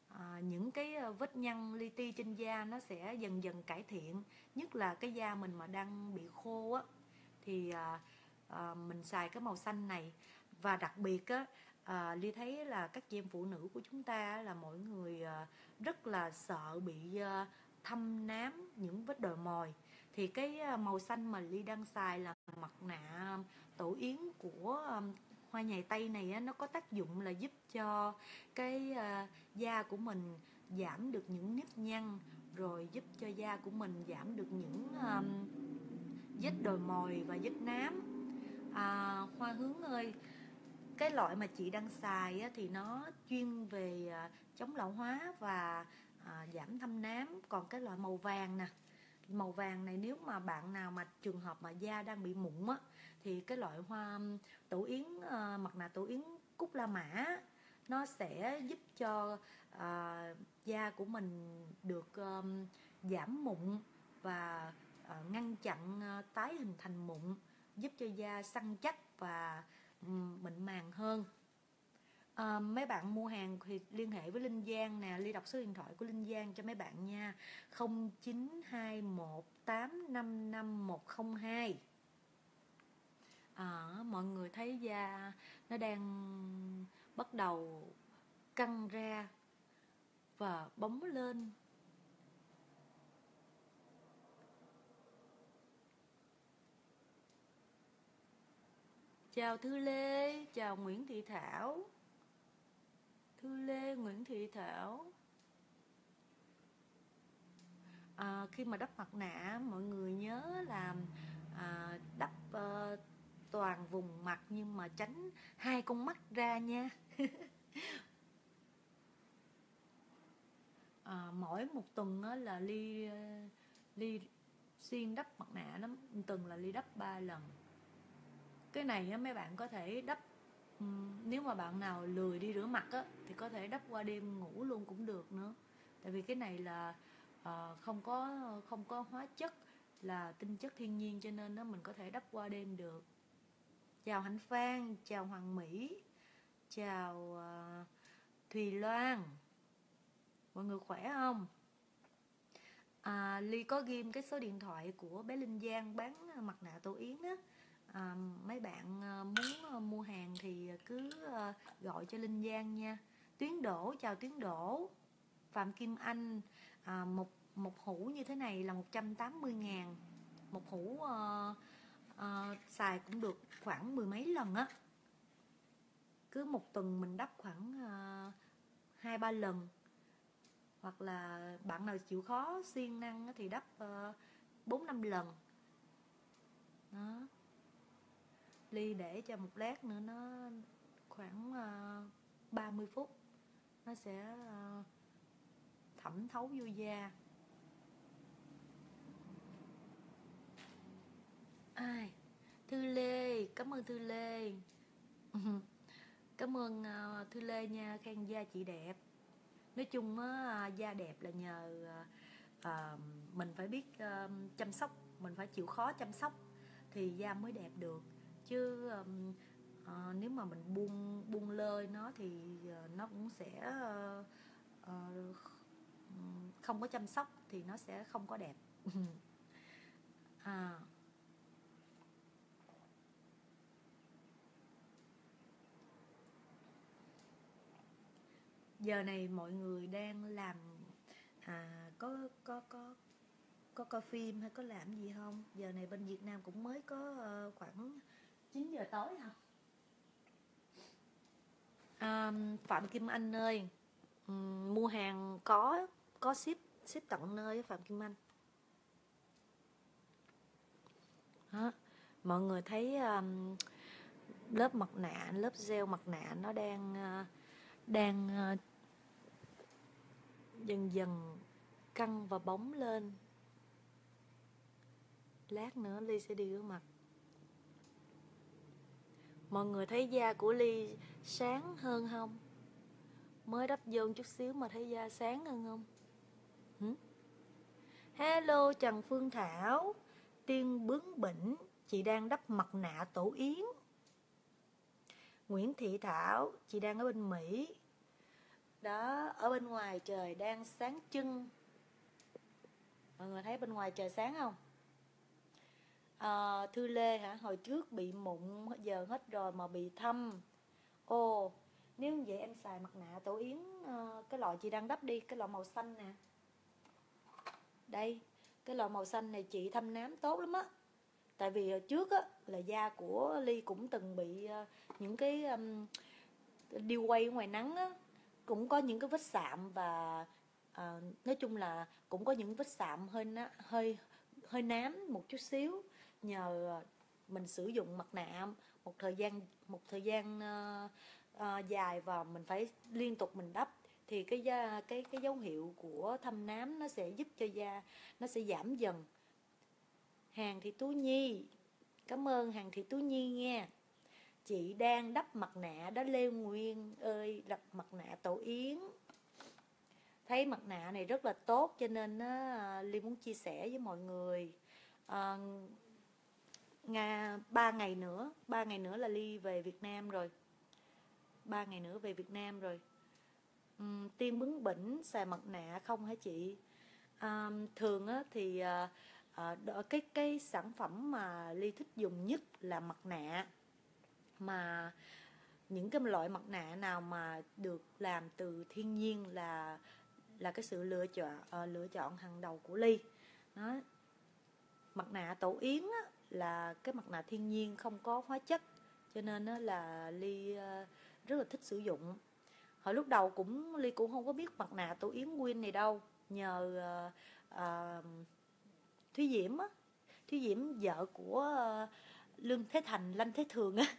S1: à, những cái vết nhăn li ti trên da nó sẽ dần dần cải thiện. Nhất là cái da mình mà đang bị khô á, thì à, à, mình xài cái màu xanh này. Và đặc biệt á, à, Ly thấy là các chị em phụ nữ của chúng ta là mọi người à, rất là sợ bị à, thâm nám những vết đồi mồi. Thì cái à, màu xanh mà Ly đang xài là mặt nạ tổ yến của à, hoa nhài tây này á, nó có tác dụng là giúp cho cái à, da của mình giảm được những nếp nhăn, rồi giúp cho da của mình giảm được những um, vết đồi mồi và vết nám. à, Hoa Hướng ơi, cái loại mà chị đang xài á, thì nó chuyên về à, chống lão hóa và à, giảm thâm nám. Còn cái loại màu vàng nè, màu vàng này nếu mà bạn nào mà trường hợp mà da đang bị mụn á, thì cái loại hoa tổ yến, à, mặt nạ tổ yến cúc La Mã, nó sẽ giúp cho à, da của mình được um, giảm mụn và à, ngăn chặn à, tái hình thành mụn, giúp cho da săn chắc và um, mịn màng hơn. À, mấy bạn mua hàng thì liên hệ với Linh Giang nè, Ly đọc số điện thoại của Linh Giang cho mấy bạn nha, không chín hai một tám năm năm một không hai. À, mọi người thấy da nó đang bắt đầu căng ra và bóng lên. Chào Thư Lê, chào Nguyễn Thị Thảo. Thư Lê, Nguyễn Thị Thảo. À, khi mà đắp mặt nạ mọi người nhớ là à, đắp uh, toàn vùng mặt nhưng mà tránh hai con mắt ra nha. À, mỗi một tuần á, là Ly Ly xuyên đắp mặt nạ lắm, một tuần là Ly đắp ba lần. Cái này á, mấy bạn có thể đắp, um, nếu mà bạn nào lười đi rửa mặt á, thì có thể đắp qua đêm ngủ luôn cũng được nữa. Tại vì cái này là uh, không có không có hóa chất, là tinh chất thiên nhiên, cho nên đó mình có thể đắp qua đêm được. Chào Hạnh Phan, chào Hoàng Mỹ, chào uh, Thùy Loan. Mọi người khỏe không? À, Ly có ghim cái số điện thoại của bé Linh Giang bán mặt nạ tổ yến á. À, mấy bạn muốn mua hàng thì cứ gọi cho Linh Giang nha. Tuyến Đỗ, chào Tuyến Đỗ. Phạm Kim Anh, à, một một hũ như thế này là một trăm tám mươi ngàn. Một hũ uh, uh, xài cũng được khoảng mười mấy lần á. Cứ một tuần mình đắp khoảng hai ba lần. Hoặc là bạn nào chịu khó siêng năng thì đắp bốn năm lần. Đó. Ly để cho một lát nữa, nó khoảng uh, ba mươi phút nó sẽ uh, thẩm thấu vô da. Ai? Thư Lê, cảm ơn Thư Lê. Cảm ơn uh, Thư Lê nha, khen da chị đẹp. Nói chung á, da đẹp là nhờ uh, mình phải biết uh, chăm sóc, mình phải chịu khó chăm sóc thì da mới đẹp được. Chứ um, uh, nếu mà mình buông buông lơi nó thì uh, nó cũng sẽ uh, uh, không có chăm sóc thì nó sẽ không có đẹp. à. Giờ này mọi người đang làm à, có có có có coi phim hay có làm gì không? Giờ này bên Việt Nam cũng mới có uh, khoảng chín giờ tối hả? À, Phạm Kim Anh ơi, um, mua hàng có có ship ship tận nơi Phạm Kim Anh. Đó. Mọi người thấy um, lớp mặt nạ, lớp gel mặt nạ nó đang uh, đang uh, dần dần căng và bóng lên. Lát nữa Ly sẽ đi rửa mặt. Mọi người thấy da của Ly sáng hơn không? Mới đắp vô chút xíu mà thấy da sáng hơn không? Hử? Hello Trần Phương Thảo, Tiên Bướng Bỉnh, chị đang đắp mặt nạ tổ yến. Nguyễn Thị Thảo, chị đang ở bên Mỹ. Đó, ở bên ngoài trời đang sáng trưng. Mọi người thấy bên ngoài trời sáng không? À, Thư Lê hả? Hồi trước bị mụn, giờ hết rồi mà bị thâm. Ồ, nếu như vậy em xài mặt nạ Tổ Yến, ờ, cái loại chị đang đắp đi, cái loại màu xanh nè. Đây, cái loại màu xanh này chị thâm nám tốt lắm á. Tại vì hồi trước á là da của Ly cũng từng bị ờ, những cái um, đi quay ở ngoài nắng á, cũng có những cái vết sạm và ờ, nói chung là cũng có những vết sạm hơi ná, hơi hơi nám một chút xíu, nhờ mình sử dụng mặt nạ một thời gian một thời gian ờ, ờ, dài và mình phải liên tục mình đắp, thì cái da cái cái dấu hiệu của thâm nám nó sẽ giúp cho da nó sẽ giảm dần. Hàng Thị Tú Nhi, cảm ơn Hàng Thị Tú Nhi nha. Chị đang đắp mặt nạ đó Lê Nguyên ơi, đắp mặt nạ Tổ Yến. Thấy mặt nạ này rất là tốt cho nên á, Ly muốn chia sẻ với mọi người. À, Nga ba ngày nữa, ba ngày nữa là Ly về Việt Nam rồi. Ba ngày nữa về Việt Nam rồi. Uhm, Tiên bướng bỉnh xài mặt nạ không hả chị? À, thường á thì à, à, đó, cái cái sản phẩm mà Ly thích dùng nhất là mặt nạ, mà những cái loại mặt nạ nào mà được làm từ thiên nhiên là là cái sự lựa chọn uh, lựa chọn hàng đầu của Ly. Đó. Mặt nạ Tổ Yến á, là cái mặt nạ thiên nhiên không có hóa chất, cho nên á, là Ly uh, rất là thích sử dụng. Hồi lúc đầu cũng Ly cũng không có biết mặt nạ Tổ Yến Win này đâu, nhờ uh, uh, Thúy Diễm á, Thúy Diễm vợ của uh, Lương Thế Thành, Lanh Thế Thường á.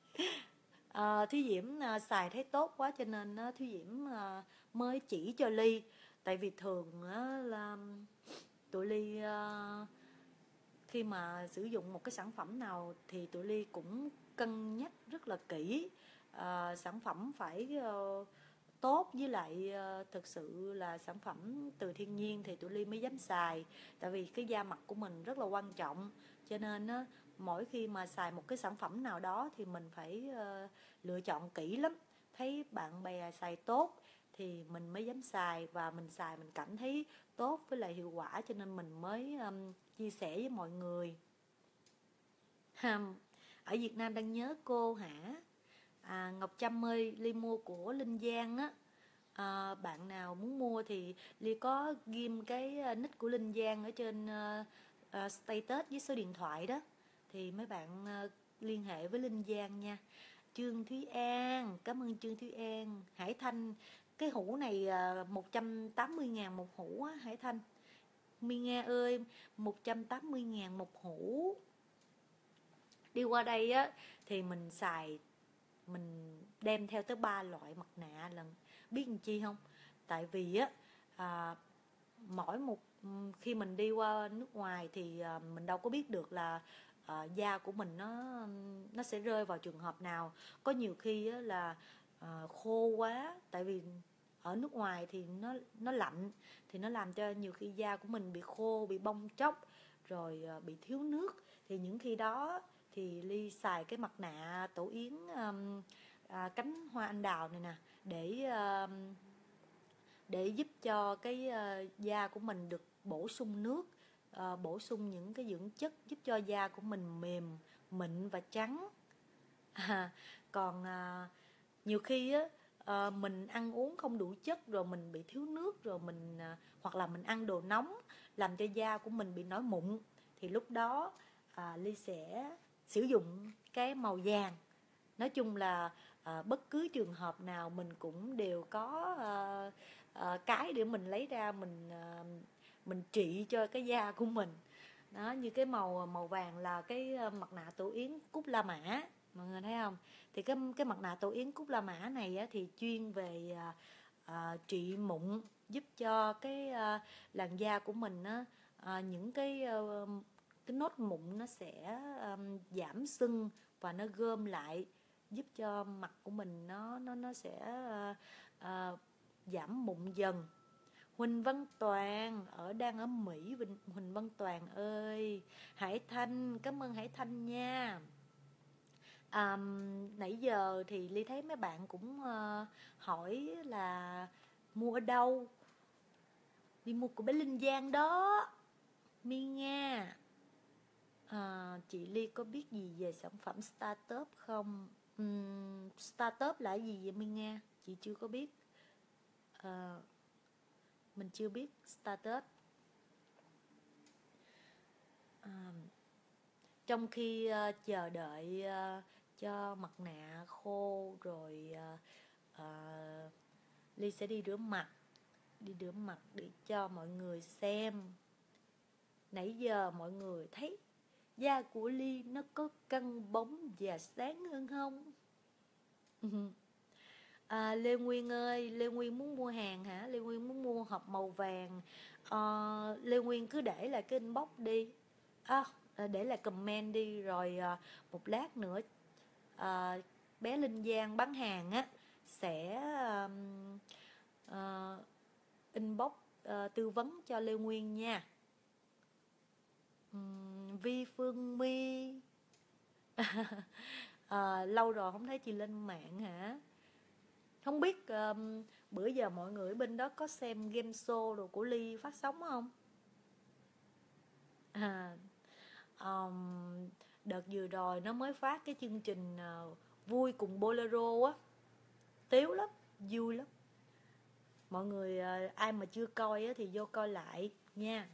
S1: À, Thúy Diễm à, xài thấy tốt quá cho nên à, Thúy Diễm à, mới chỉ cho Ly. Tại vì thường á, là tụi Ly à, khi mà sử dụng một cái sản phẩm nào thì tụi Ly cũng cân nhắc rất là kỹ. À, sản phẩm phải à, tốt, với lại à, thực sự là sản phẩm từ thiên nhiên thì tụi Ly mới dám xài. Tại vì cái da mặt của mình rất là quan trọng, cho nên á, mỗi khi mà xài một cái sản phẩm nào đó thì mình phải uh, lựa chọn kỹ lắm. Thấy bạn bè xài tốt thì mình mới dám xài, và mình xài mình cảm thấy tốt với lại hiệu quả, cho nên mình mới um, chia sẻ với mọi người. Ở Việt Nam đang nhớ cô hả? À, Ngọc Trâm ơi, Ly mua của Linh Giang á. À, bạn nào muốn mua thì Ly có ghim cái nick của Linh Giang ở trên uh, uh, status với số điện thoại đó, thì mấy bạn uh, liên hệ với Linh Giang nha. Trương Thúy An, cảm ơn Trương Thúy An. Hải Thanh, cái hũ này uh, một trăm tám mươi ngàn một hũ á Hải Thanh. My Nga ơi, một trăm tám mươi ngàn một hũ. Đi qua đây á thì mình xài, mình đem theo tới ba loại mặt nạ lần. Biết làm chi không? Tại vì á à, mỗi một khi mình đi qua nước ngoài thì à, mình đâu có biết được là à, da của mình nó nó sẽ rơi vào trường hợp nào. Có nhiều khi á, là à, khô quá, tại vì ở nước ngoài thì nó nó lạnh, thì nó làm cho nhiều khi da của mình bị khô, bị bong tróc, rồi à, bị thiếu nước. Thì những khi đó thì Ly xài cái mặt nạ Tổ Yến um, à, cánh hoa anh đào này nè, để um, để giúp cho cái uh, da của mình được bổ sung nước, uh, bổ sung những cái dưỡng chất giúp cho da của mình mềm, mịn và trắng. À, còn uh, nhiều khi á uh, mình ăn uống không đủ chất, rồi mình bị thiếu nước, rồi mình uh, hoặc là mình ăn đồ nóng làm cho da của mình bị nổi mụn, thì lúc đó uh, Ly sẽ sử dụng cái màu vàng. Nói chung là à, bất cứ trường hợp nào mình cũng đều có à, à, cái để mình lấy ra mình à, mình trị cho cái da của mình. Đó, như cái màu màu vàng là cái mặt nạ Tổ Yến Cúc La Mã, mọi người thấy không? Thì cái cái mặt nạ Tổ Yến Cúc La Mã này á, thì chuyên về à, à, trị mụn, giúp cho cái à, làn da của mình á, à, những cái à, cái nốt mụn nó sẽ à, giảm sưng và nó gom lại, giúp cho mặt của mình nó nó nó sẽ uh, uh, giảm mụn dần. Huỳnh Văn Toàn ở đang ở Mỹ. Huỳnh Văn Toàn ơi, Hải Thanh, cảm ơn Hải Thanh nha. À, nãy giờ thì Ly thấy mấy bạn cũng ờ, hỏi là mua ở đâu. Đi mua của bé Linh Giang đó, Mi Nga. À, chị Ly có biết gì về sản phẩm startup không? Ừm, startup là gì vậy Mi Nga? Chị chưa có biết. Ờ, mình chưa biết startup. À, trong khi ờ, chờ đợi ờ, cho mặt nạ khô rồi ờ, ờ, Ly sẽ đi rửa mặt, đi rửa mặt để cho mọi người xem. Nãy giờ mọi người thấy da của Ly nó có căng bóng và sáng hơn không? À, Lê Nguyên ơi, Lê Nguyên muốn mua hàng hả? Lê Nguyên muốn mua hộp màu vàng. Ờ, Lê Nguyên cứ để lại cái inbox đi. À, để lại comment đi rồi à, một lát nữa à, bé Linh Giang bán hàng á sẽ um, ờ, inbox ờ, tư vấn cho Lê Nguyên nha. Ừm, Vi Phương My. À, lâu rồi không thấy chị lên mạng hả? Không biết um, bữa giờ mọi người bên đó có xem game show đồ của Ly phát sóng không? À, um, đợt vừa rồi nó mới phát cái chương trình uh, vui cùng Bolero á, tiếu lắm, vui lắm. Mọi người uh, ai mà chưa coi á thì vô coi lại nha.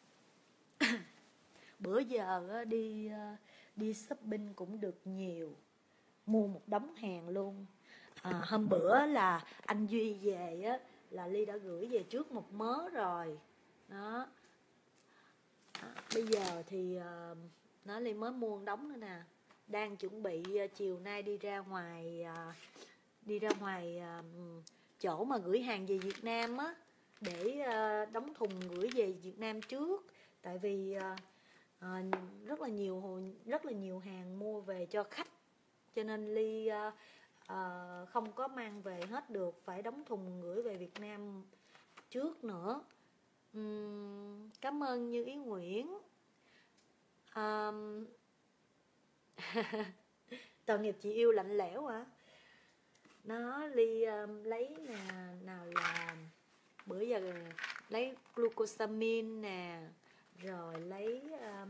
S1: Bữa giờ uh, đi uh, đi shopping cũng được nhiều, mua một đống hàng luôn. À, hôm bữa là anh Duy về á là Ly đã gửi về trước một mớ rồi đó. À, bây giờ thì uh, nó Ly mới mua một đống nữa nè, đang chuẩn bị uh, chiều nay đi ra ngoài uh, đi ra ngoài uh, chỗ mà gửi hàng về Việt Nam á để uh, đóng thùng gửi về Việt Nam trước, tại vì uh, uh, rất là nhiều rất là nhiều hàng mua về cho khách, cho nên Ly uh, uh, không có mang về hết được, phải đóng thùng gửi về Việt Nam trước nữa. Uhm, cảm ơn Như Ý Nguyễn. um, Tội nghiệp chị yêu lạnh lẽo hả? Nó Ly um, lấy nè, nào là bữa giờ lấy glucosamine nè, rồi lấy um,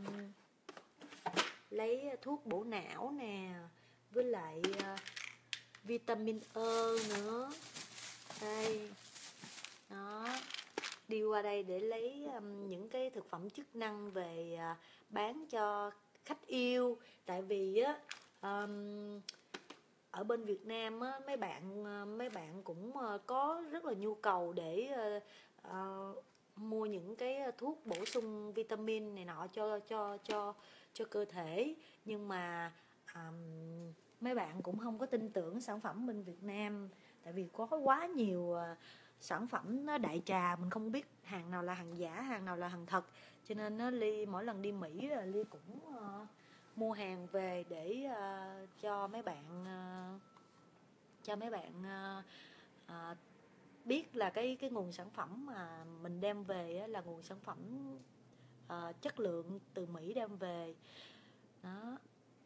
S1: lấy thuốc bổ não nè, với lại uh, vitamin E nữa. Đây đó, đi qua đây để lấy um, những cái thực phẩm chức năng về uh, bán cho khách yêu, tại vì á um, ở bên Việt Nam á mấy bạn uh, mấy bạn cũng uh, có rất là nhu cầu để uh, uh, mua những cái thuốc bổ sung vitamin này nọ cho cho cho cho cơ thể, nhưng mà um, mấy bạn cũng không có tin tưởng sản phẩm bên Việt Nam, tại vì có quá nhiều uh, sản phẩm nó đại trà, mình không biết hàng nào là hàng giả, hàng nào là hàng thật, cho nên nó Ly mỗi lần đi Mỹ là Ly cũng uh, mua hàng về để uh, cho mấy bạn uh, cho mấy bạn uh, uh, biết là cái cái nguồn sản phẩm mà mình đem về là nguồn sản phẩm uh, chất lượng từ Mỹ đem về đó.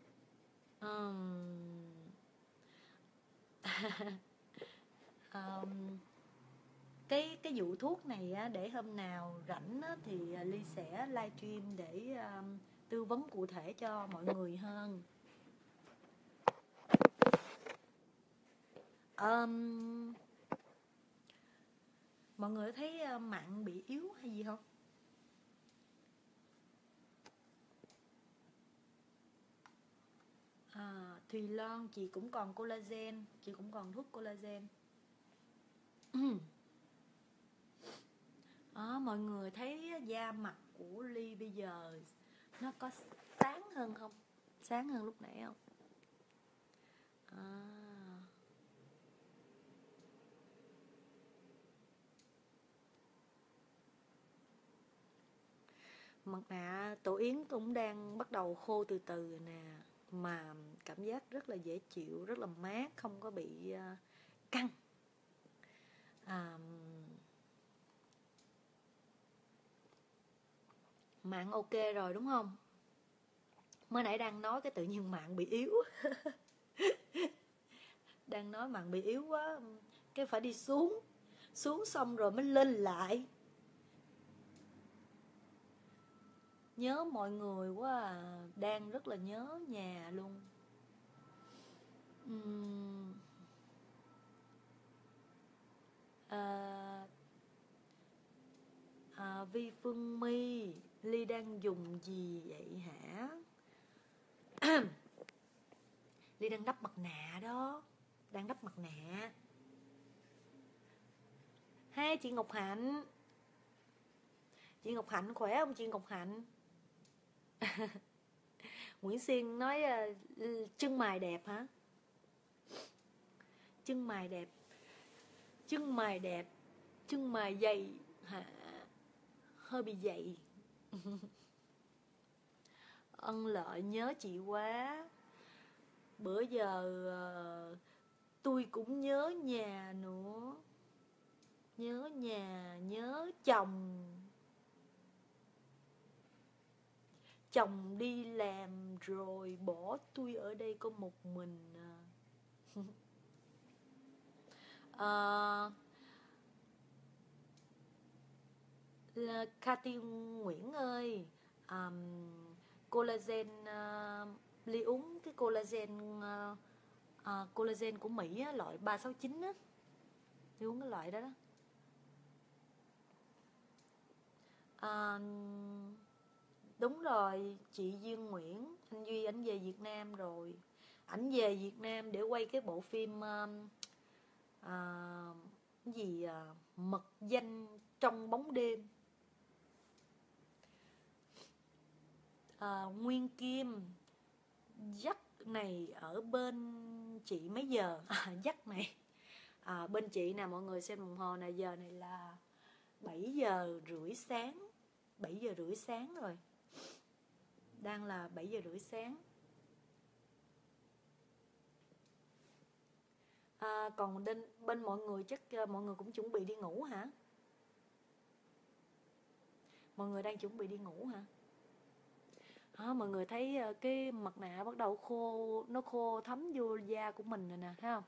S1: um, um, cái cái vụ thuốc này á, để hôm nào rảnh á, thì Ly sẽ livestream để um, tư vấn cụ thể cho mọi người hơn. um, Mọi người thấy uh, mạng bị yếu hay gì không? À, Thùy Loan, chị cũng còn collagen, chị cũng còn thuốc collagen. Đó, mọi người thấy da mặt của Ly bây giờ nó có sáng hơn không? Sáng hơn lúc nãy không? À, mặt nạ tổ yến cũng đang bắt đầu khô từ từ rồi nè, mà cảm giác rất là dễ chịu, rất là mát, không có bị uh, căng. À, mạng ok rồi đúng không? Mới nãy đang nói cái tự nhiên mạng bị yếu. đang nói màn bị yếu quá, cái phải đi xuống, xuống xong rồi mới lên lại. Nhớ mọi người quá à, đang rất là nhớ nhà luôn. Uhm. À, à, Vi Phương My, Ly đang dùng gì vậy hả? Ly đang đắp mặt nạ đó, đang đắp mặt nạ. Hai chị Ngọc Hạnh, chị Ngọc Hạnh khỏe không chị Ngọc Hạnh? Nguyễn Xuyên nói uh, chân mày đẹp hả? Chân mày đẹp, chân mày đẹp, chân mày dày hả? Hơi bị dày. Ân Lợi nhớ chị quá. Bữa giờ uh, tôi cũng nhớ nhà nữa. Nhớ nhà, nhớ chồng. Chồng đi làm rồi bỏ tôi ở đây có một mình à. À, là Cathy Nguyễn ơi, um, collagen, uh, Ly uống cái collagen, uh, uh, collagen của Mỹ á, loại ba sáu chín á, Ly uống cái loại đó đó. Uh, đúng rồi, chị Duyên Nguyễn, anh Duy ảnh về Việt Nam rồi, ảnh về Việt Nam để quay cái bộ phim uh, uh, cái gì uh, mật danh trong bóng đêm. À, Nguyên Kim, giấc này ở bên chị mấy giờ? À, giấc này à, bên chị nè, mọi người xem đồng hồ nè, giờ này là bảy giờ rưỡi sáng, bảy giờ rưỡi sáng rồi, đang là bảy giờ rưỡi sáng. À, còn bên, bên mọi người chắc mọi người cũng chuẩn bị đi ngủ hả? Mọi người đang chuẩn bị đi ngủ hả? À, mọi người thấy cái mặt nạ bắt đầu khô, nó khô thấm vô da của mình rồi nè, thấy không?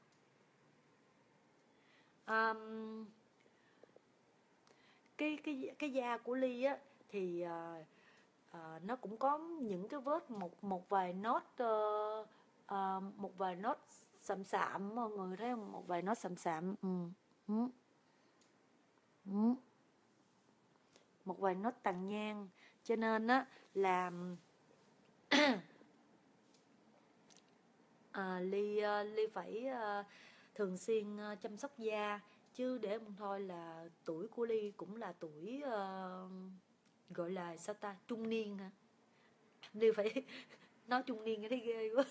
S1: Um, cái cái cái da của Ly á thì uh, uh, nó cũng có những cái vết một một vài nốt uh, uh, một vài nốt sạm sạm, mọi người thấy không? Một vài nốt sạm sạm, ừ. Ừ. Ừ. Một vài nốt tàn nhang, cho nên á là à, Ly uh, Ly phải uh, thường xuyên uh, chăm sóc da, chứ để không thôi là tuổi của Ly cũng là tuổi uh, gọi là sao ta, trung niên hả? Ly phải nói trung niên thấy ghê quá.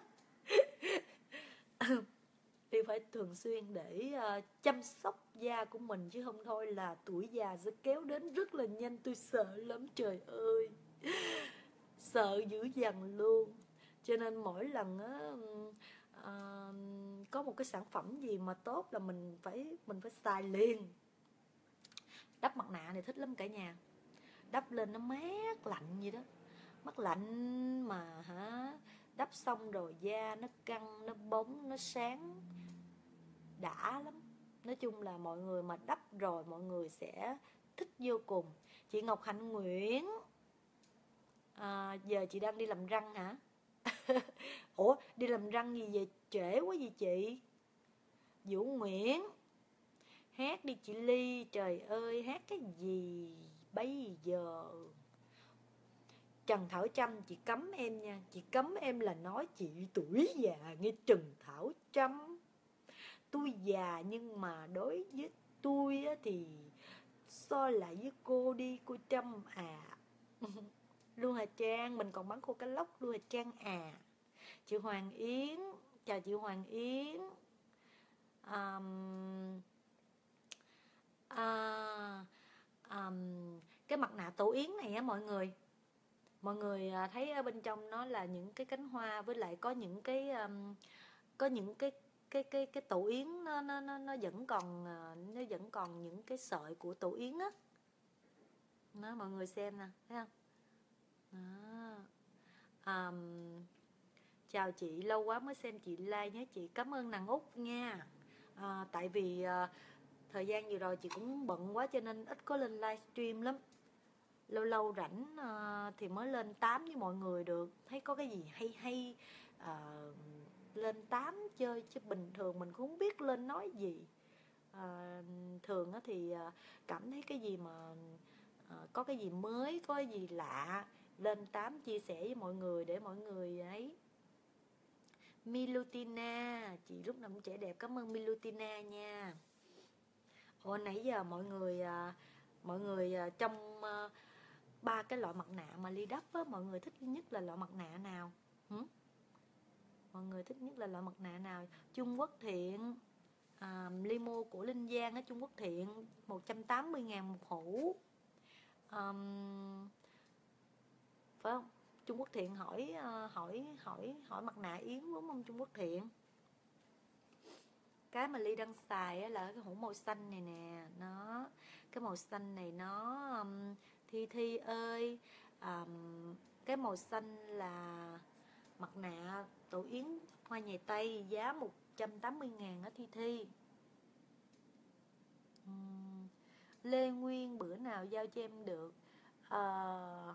S1: Ly phải thường xuyên để uh, chăm sóc da của mình, chứ không thôi là tuổi già sẽ kéo đến rất là nhanh. Tôi sợ lắm, trời ơi, sợ dữ dằn luôn. Cho nên mỗi lần á uh, có một cái sản phẩm gì mà tốt là mình phải mình phải xài liền. Đắp mặt nạ này thích lắm cả nhà, đắp lên nó mát lạnh vậy đó, mát lạnh mà hả, đắp xong rồi da nó căng, nó bóng, nó sáng, đã lắm. Nói chung là mọi người mà đắp rồi mọi người sẽ thích vô cùng. Chị Ngọc Hạnh Nguyễn, à, giờ chị đang đi làm răng hả? Ủa đi làm răng gì vậy, trễ quá gì chị? Vũ Nguyễn, hát đi chị Ly, trời ơi hát cái gì bây giờ? Trần Thảo Trâm, chị cấm em nha, chị cấm em là nói chị tuổi già nghe Trần Thảo Trâm. Tôi già nhưng mà đối với tôi thì so lại với cô đi, cô Trâm à. Luôn Hà Trang, mình còn bắn cô cá lóc Luôn Hà Trang à. Chị Hoàng Yến, chào chị Hoàng Yến. um, à, um, cái mặt nạ Tổ Yến này á mọi người, mọi người thấy ở bên trong nó là những cái cánh hoa, với lại có những cái um, có những cái cái cái cái tổ yến, nó nó nó nó vẫn còn nó vẫn còn những cái sợi của tổ yến á. Nó mọi người xem nè, thấy không? Đó. Um, Chào chị, lâu quá mới xem chị like nhé chị. Cảm ơn nàng Út nha. à, Tại vì à, thời gian vừa rồi chị cũng bận quá cho nên ít có lên livestream lắm. Lâu lâu rảnh à, thì mới lên tám với mọi người được. Thấy có cái gì hay hay à, lên tám chơi, chứ bình thường mình cũng không biết lên nói gì. à, Thường á thì à, cảm thấy cái gì mà à, có cái gì mới, có cái gì lạ, lên tám chia sẻ với mọi người để mọi người ấy. Milutina, chị lúc nào cũng trẻ đẹp, cảm ơn Milutina nha. Ồ, nãy giờ mọi người à, mọi người à, trong à, ba cái loại mặt nạ mà Ly đắp á, mọi người thích nhất là loại mặt nạ nào? Hử? Mọi người thích nhất là loại mặt nạ nào? Trung Quốc Thiện, à, Ly mua của Linh Giang ở Trung Quốc Thiện một trăm tám mươi ngàn một hũ. um, Phải không? Trung Quốc Thiện hỏi à, hỏi hỏi hỏi mặt nạ Yến đúng không Trung Quốc Thiện? Cái mà Ly đang xài á là cái hũ màu xanh này nè. Nó cái màu xanh này nó um, Thi Thi ơi, um, cái màu xanh là mặt nạ tổ yến hoa nhài Tây, giá một trăm tám mươi ngàn á Thi Thi. um, Lê Nguyên bữa nào giao cho em được? uh,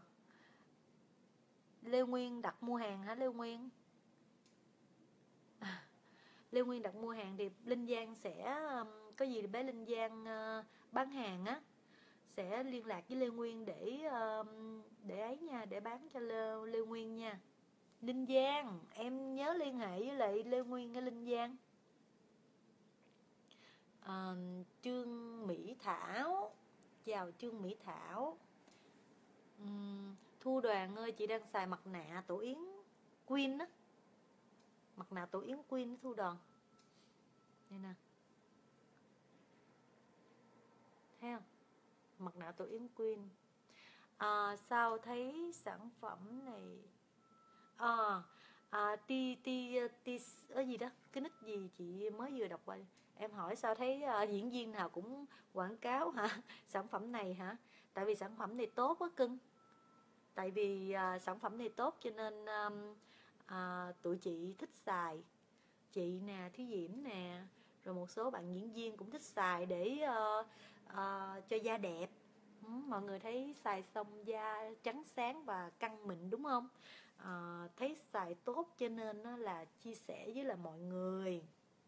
S1: Lê Nguyên đặt mua hàng hả Lê Nguyên? Lê Nguyên đặt mua hàng thì Linh Giang sẽ um, có gì thì bé Linh Giang uh, bán hàng á, sẽ liên lạc với Lê Nguyên để um, để ấy nha, để bán cho Lê, Lê Nguyên nha. Linh Giang, em nhớ liên hệ với lại Lê Nguyên ở Linh Giang. uh, Trương Mỹ Thảo, chào Trương Mỹ Thảo. um, Thu Đoàn ơi, chị đang xài mặt nạ tổ yến Queen á, mặt nạ tổ yến Queen Thu Đoàn đây nè, thấy không? Mặt nạ tổ yến Queen. À, sao thấy sản phẩm này à, à, ti ti ti ở gì đó, cái nick gì chị mới vừa đọc qua. Em hỏi sao thấy uh, diễn viên nào cũng quảng cáo hả? Sản phẩm này hả? Tại vì sản phẩm này tốt quá cưng. Tại vì uh, sản phẩm này tốt cho nên um, uh, tụi chị thích xài. Chị nè, Thúy Diễm nè, rồi một số bạn diễn viên cũng thích xài để uh, uh, cho da đẹp. Ừ, mọi người thấy xài xong da trắng sáng và căng mịn đúng không? À, thấy xài tốt cho nên là chia sẻ với là mọi người.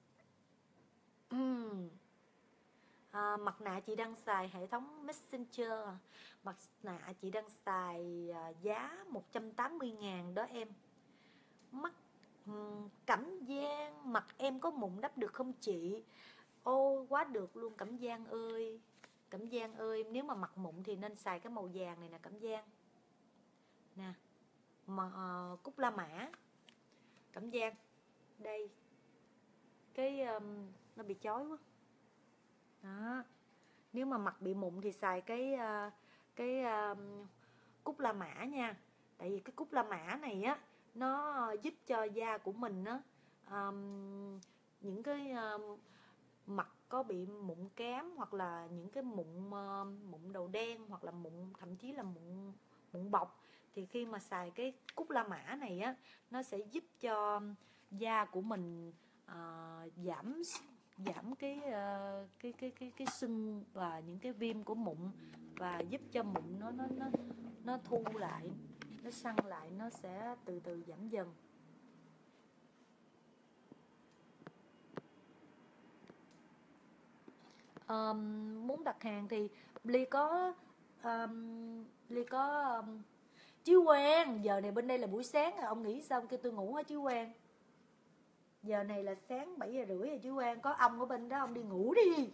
S1: À, mặt nạ chị đang xài hệ thống Messenger. Mặt nạ chị đang xài à, giá một trăm tám mươi ngàn đó em. Mắt um, Cẩm Giang, mặt em có mụn đắp được không chị? Ô quá được luôn Cẩm Giang ơi. Cẩm Giang ơi, nếu mà mặt mụn thì nên xài cái màu vàng này nè Cẩm Giang. Nè, mà uh, Cúc La Mã. Cẩm Giang. Đây. Cái um, nó bị chói quá. Đó. Nếu mà mặt bị mụn thì xài cái uh, cái uh, Cúc La Mã nha. Tại vì cái Cúc La Mã này á, nó giúp cho da của mình á, um, những cái uh, mặt có bị mụn kém, hoặc là những cái mụn uh, mụn đầu đen, hoặc là mụn, thậm chí là mụn mụn bọc, thì khi mà xài cái Cúc La Mã này á, nó sẽ giúp cho da của mình uh, giảm giảm cái, uh, cái cái cái cái sưng và những cái viêm của mụn, và giúp cho mụn nó nó nó nó thu lại, nó săn lại, nó sẽ từ từ giảm dần. Um, muốn đặt hàng thì Ly có um, Ly có um, Chứ Quang, giờ này bên đây là buổi sáng rồi, ông nghĩ sao kêu tôi ngủ hả Chứ Quang? Giờ này là sáng bảy giờ rưỡi rồi Chứ Quang, có ông ở bên đó, ông đi ngủ đi.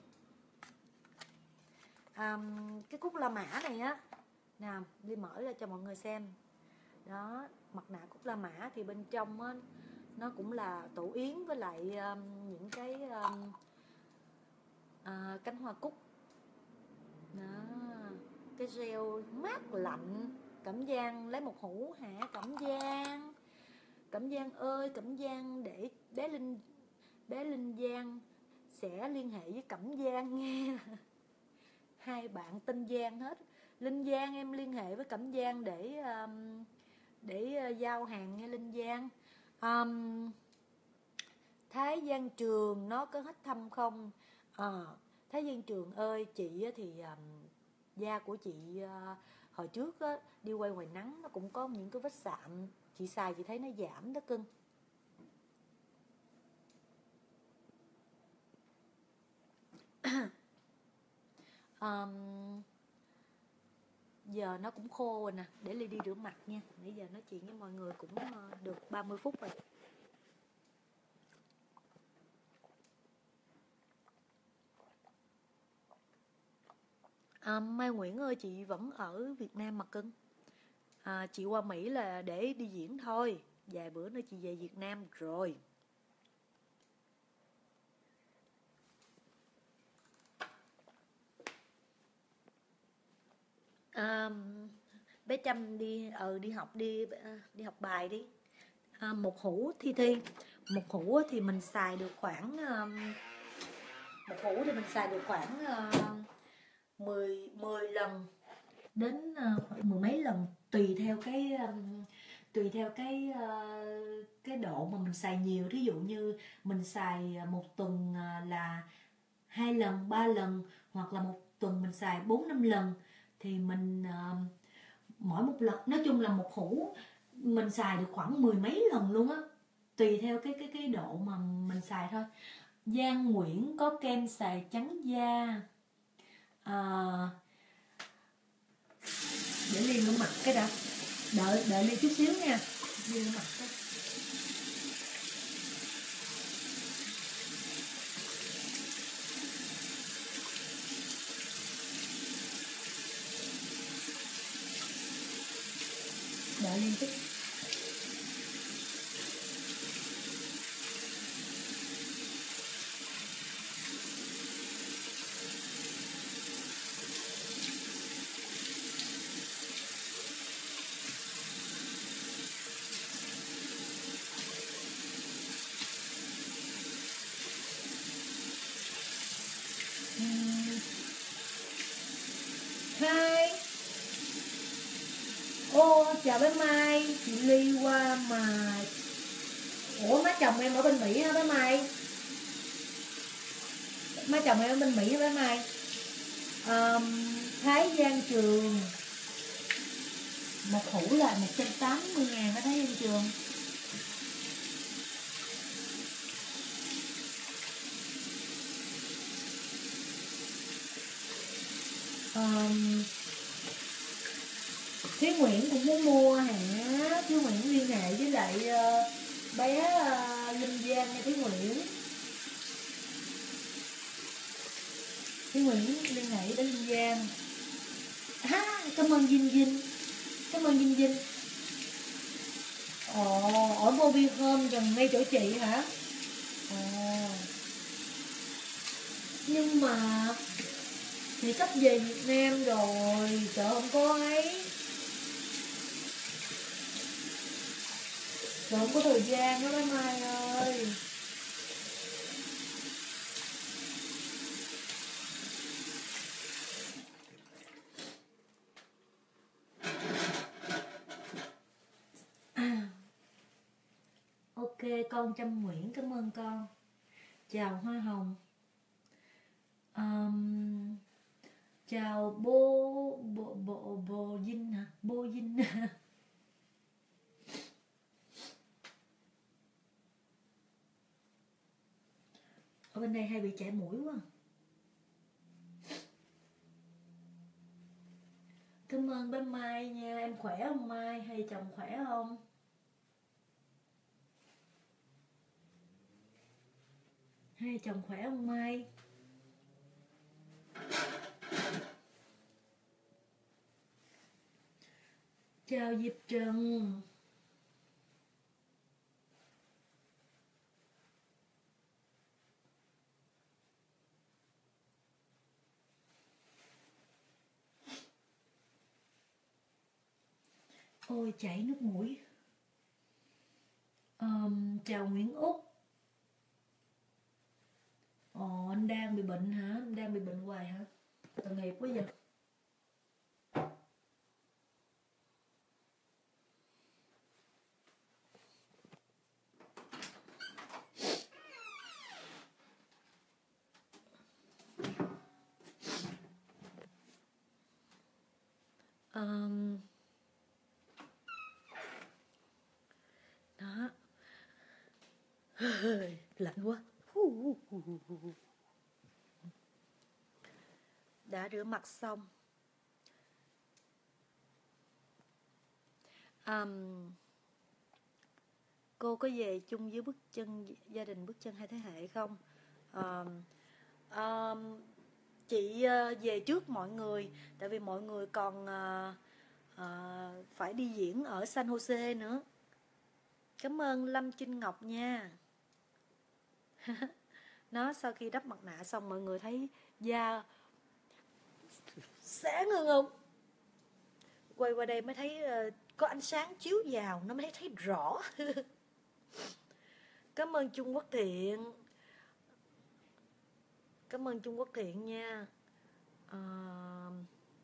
S1: Um, cái Cúc La Mã này á, nào Ly mở ra cho mọi người xem. Đó, mặt nạ Cúc La Mã thì bên trong á, nó cũng là tổ yến với lại um, những cái um, uh, cánh hoa cúc. Đó, cái gel mát lạnh. Cẩm Giang lấy một hũ hả Cẩm Giang? Cẩm Giang ơi, Cẩm Giang để bé Linh bé Linh Giang sẽ liên hệ với Cẩm Giang nghe. Hai bạn tên Giang hết. Linh Giang em liên hệ với Cẩm Giang để um, để uh, giao hàng nghe Linh Giang. um, Thái Giang Trường nó có hết thăm không? À, Thái Giang Trường ơi, chị thì um, da của chị uh, hồi trước á, đi quay ngoài nắng nó cũng có những cái vết sạm, chị xài chị thấy nó giảm đó cưng. um, Giờ nó cũng khô rồi nè, để Ly đi rửa mặt nha. Nãy giờ nói chuyện với mọi người cũng uh, được ba mươi phút rồi. À, Mai Nguyễn ơi, chị vẫn ở Việt Nam mà cưng. À, chị qua Mỹ là để đi diễn thôi. Vài bữa nữa chị về Việt Nam rồi. À, bé Trâm đi ừ, đi học đi đi học bài đi. À, một hũ Thi Thi, một hũ thì mình xài được khoảng um, một hũ thì mình xài được khoảng uh, mười mười lần đến uh, mười mấy lần, tùy theo cái um, tùy theo cái uh, cái độ mà mình xài nhiều. Thí dụ như mình xài một tuần uh, là hai lần ba lần, hoặc là một tuần mình xài bốn năm lần, thì mình uh, mỗi một lần, nói chung là một hũ mình xài được khoảng mười mấy lần luôn á, tùy theo cái cái cái độ mà mình xài thôi. Giang Nguyễn có kem xài trắng da. À, để Ly rửa mặt cái đã, đợi đợi Ly chút xíu nha. Ly rửa mặt cái. Đợi Ly chút. Hai. Ô, chào bé Mai, chị Ly qua mà. Ủa, má chồng em ở bên Mỹ hả bé Mai? Má chồng em ở bên Mỹ hả bé Mai? Um, Thái Giang Trường một hũ là một trăm tám mươi ngàn đó Thái Giang Trường. Um, Thúy Nguyễn cũng muốn mua hả? Thúy Nguyễn liên hệ với lại uh, bé uh, Linh Giang nha Thúy Nguyễn. Thúy Nguyễn liên hệ với bé Linh Giang. À, cảm ơn Vinh Vinh. Cảm ơn Vinh Vinh. Ồ, ở Bobby Home gần ngay chỗ chị hả? Ồ. Nhưng mà chị sắp về Việt Nam rồi, sợ không có ấy, sợ không có thời gian đó bé Mai ơi. À. Ok, con Trâm Nguyễn, cảm ơn con. Chào Hoa Hồng. Um, chào bô bộ bộ bô Vinh hả? Bô Vinh. Ở bên đây hay bị chảy mũi quá. Cảm ơn bé Mai nha. Em khỏe không Mai? Hay chồng khỏe không? Hay chồng khỏe không Mai? Chào Diệp Trần. Ôi chảy nước mũi. um, Chào Nguyễn Úc. Ồ, anh đang bị bệnh hả? Anh đang bị bệnh hoài hả? Tội nghiệp quá vậy. Lạnh quá. Đã rửa mặt xong. um, Cô có về chung với bước chân gia đình bước chân hai thế hệ không? um, um, Chị uh, về trước mọi người, tại vì mọi người còn uh, uh, phải đi diễn ở San Jose nữa. Cảm ơn Lâm Trinh Ngọc nha. Nó sau khi đắp mặt nạ xong mọi người thấy da sáng hơn không? Quay qua đây mới thấy uh, có ánh sáng chiếu vào, nó mới thấy rõ. Cảm ơn Trung Quốc Thiện. Cảm ơn Trung Quốc Thiện nha. uh,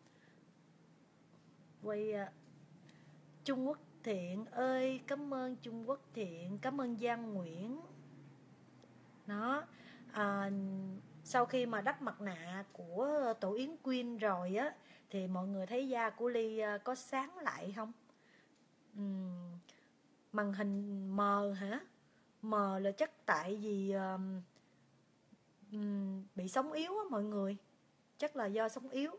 S1: Quay uh, Trung Quốc Thiện ơi, cảm ơn Trung Quốc Thiện. Cảm ơn Giang Nguyễn. Nó à, sau khi mà đắp mặt nạ của Tổ Yến Queen rồi á, thì mọi người thấy da của Ly có sáng lại không? Uhm, màn hình mờ hả? Mờ là chắc tại vì um, um, bị sóng yếu á mọi người. Chắc là do sóng yếu.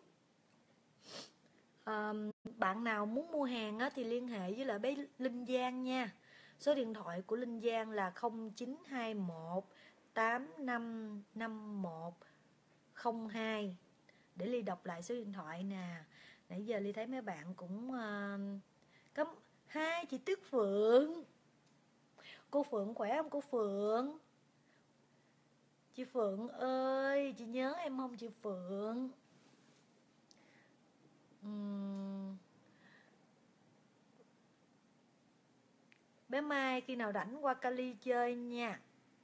S1: um, Bạn nào muốn mua hàng á, thì liên hệ với lại bé Linh Giang nha. Số điện thoại của Linh Giang là không chín hai một tám năm năm một không hai. Để Ly đọc lại số điện thoại nè. Nãy giờ Ly thấy mấy bạn cũng uh, cấm. Hai chị Tuyết Phượng. Cô Phượng khỏe không cô Phượng? Chị Phượng ơi, chị nhớ em không chị Phượng? uhm. Bé Mai khi nào rảnh qua Cali chơi nha.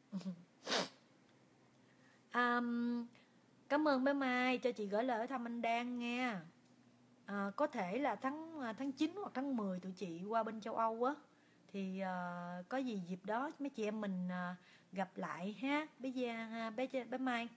S1: um, Cảm ơn bé Mai cho chị gửi lời thăm anh Đan nha. À, có thể là tháng tháng chín hoặc tháng mười tụi chị qua bên châu Âu á, thì uh, có gì dịp đó mấy chị em mình uh, gặp lại ha bé Giang, bé bé Mai.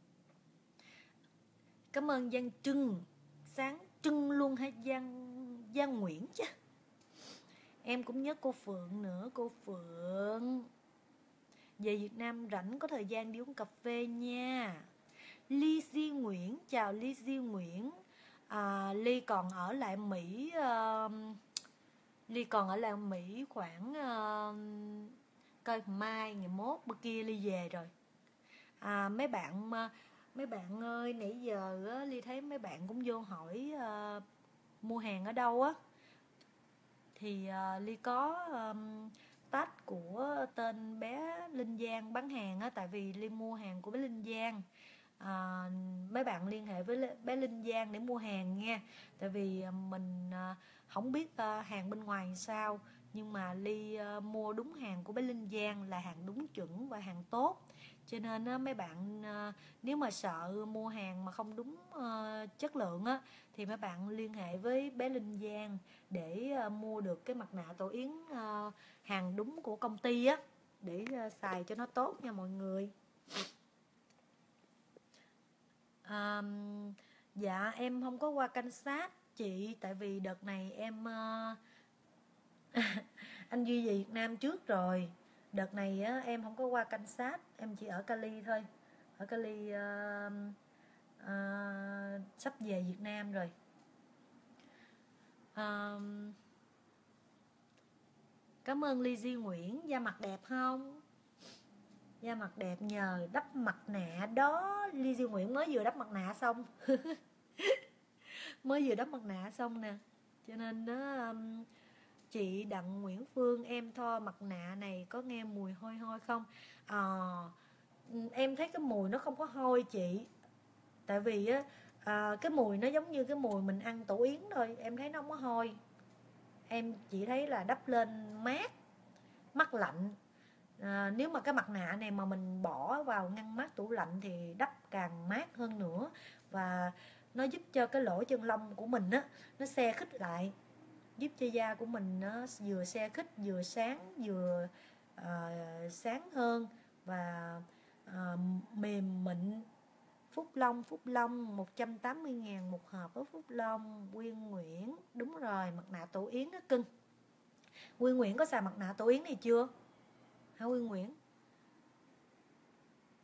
S1: Cảm ơn Giang Trưng, sáng trưng luôn hay Giang Giang Nguyễn chứ. Em cũng nhớ cô Phượng nữa, cô Phượng. Về Việt Nam rảnh có thời gian đi uống cà phê nha. Ly Di Nguyễn, chào Ly Di Nguyễn. À, Ly còn ở lại Mỹ uh, Ly còn ở lại Mỹ khoảng uh, coi mai ngày mốt bữa kia Ly về rồi. À, mấy bạn mấy bạn ơi, nãy giờ á, Ly thấy mấy bạn cũng vô hỏi uh, mua hàng ở đâu á, thì uh, Ly có um, tag của tên bé Linh Giang bán hàng á, tại vì Ly mua hàng của bé Linh Giang. À, mấy bạn liên hệ với bé Linh Giang để mua hàng nha, tại vì mình uh, không biết uh, hàng bên ngoài sao, nhưng mà Ly uh, mua đúng hàng của bé Linh Giang là hàng đúng chuẩn và hàng tốt. Cho nên uh, mấy bạn uh, nếu mà sợ mua hàng mà không đúng uh, chất lượng á, thì mấy bạn liên hệ với bé Linh Giang để uh, mua được cái mặt nạ Tổ Yến uh, hàng đúng của công ty á, để uh, xài cho nó tốt nha mọi người. À, dạ em không có qua Kansas chị, tại vì đợt này em uh, anh Duy về Việt Nam trước rồi. Đợt này á, em không có qua Kansas, em chỉ ở Cali thôi. Ở Cali uh, uh, sắp về Việt Nam rồi. uh, Cảm ơn Ly Di Nguyễn. Da mặt đẹp không? Da mặt đẹp nhờ đắp mặt nạ đó. Ly Di Nguyễn mới vừa đắp mặt nạ xong. Mới vừa đắp mặt nạ xong nè. Cho nên đó, um, chị Đặng Nguyễn Phương, em thoa mặt nạ này có nghe mùi hôi hôi không? À, em thấy cái mùi nó không có hôi chị. Tại vì á, à, cái mùi nó giống như cái mùi mình ăn tổ yến thôi. Em thấy nó không có hôi. Em chỉ thấy là đắp lên mát, mát lạnh. À, nếu mà cái mặt nạ này mà mình bỏ vào ngăn mát tủ lạnh thì đắp càng mát hơn nữa. Và nó giúp cho cái lỗ chân lông của mình á, nó se khít lại, giúp cho da của mình nó vừa se khít, vừa sáng, vừa uh, sáng hơn và uh, mềm mịn. Phúc Long, Phúc Long một trăm tám mươi ngàn một hộp ở Phúc Long. Quyên Nguyễn, đúng rồi, mặt nạ Tổ Yến đó cưng. Quyên Nguyễn có xài mặt nạ Tổ Yến này chưa hả Quyên Nguyễn?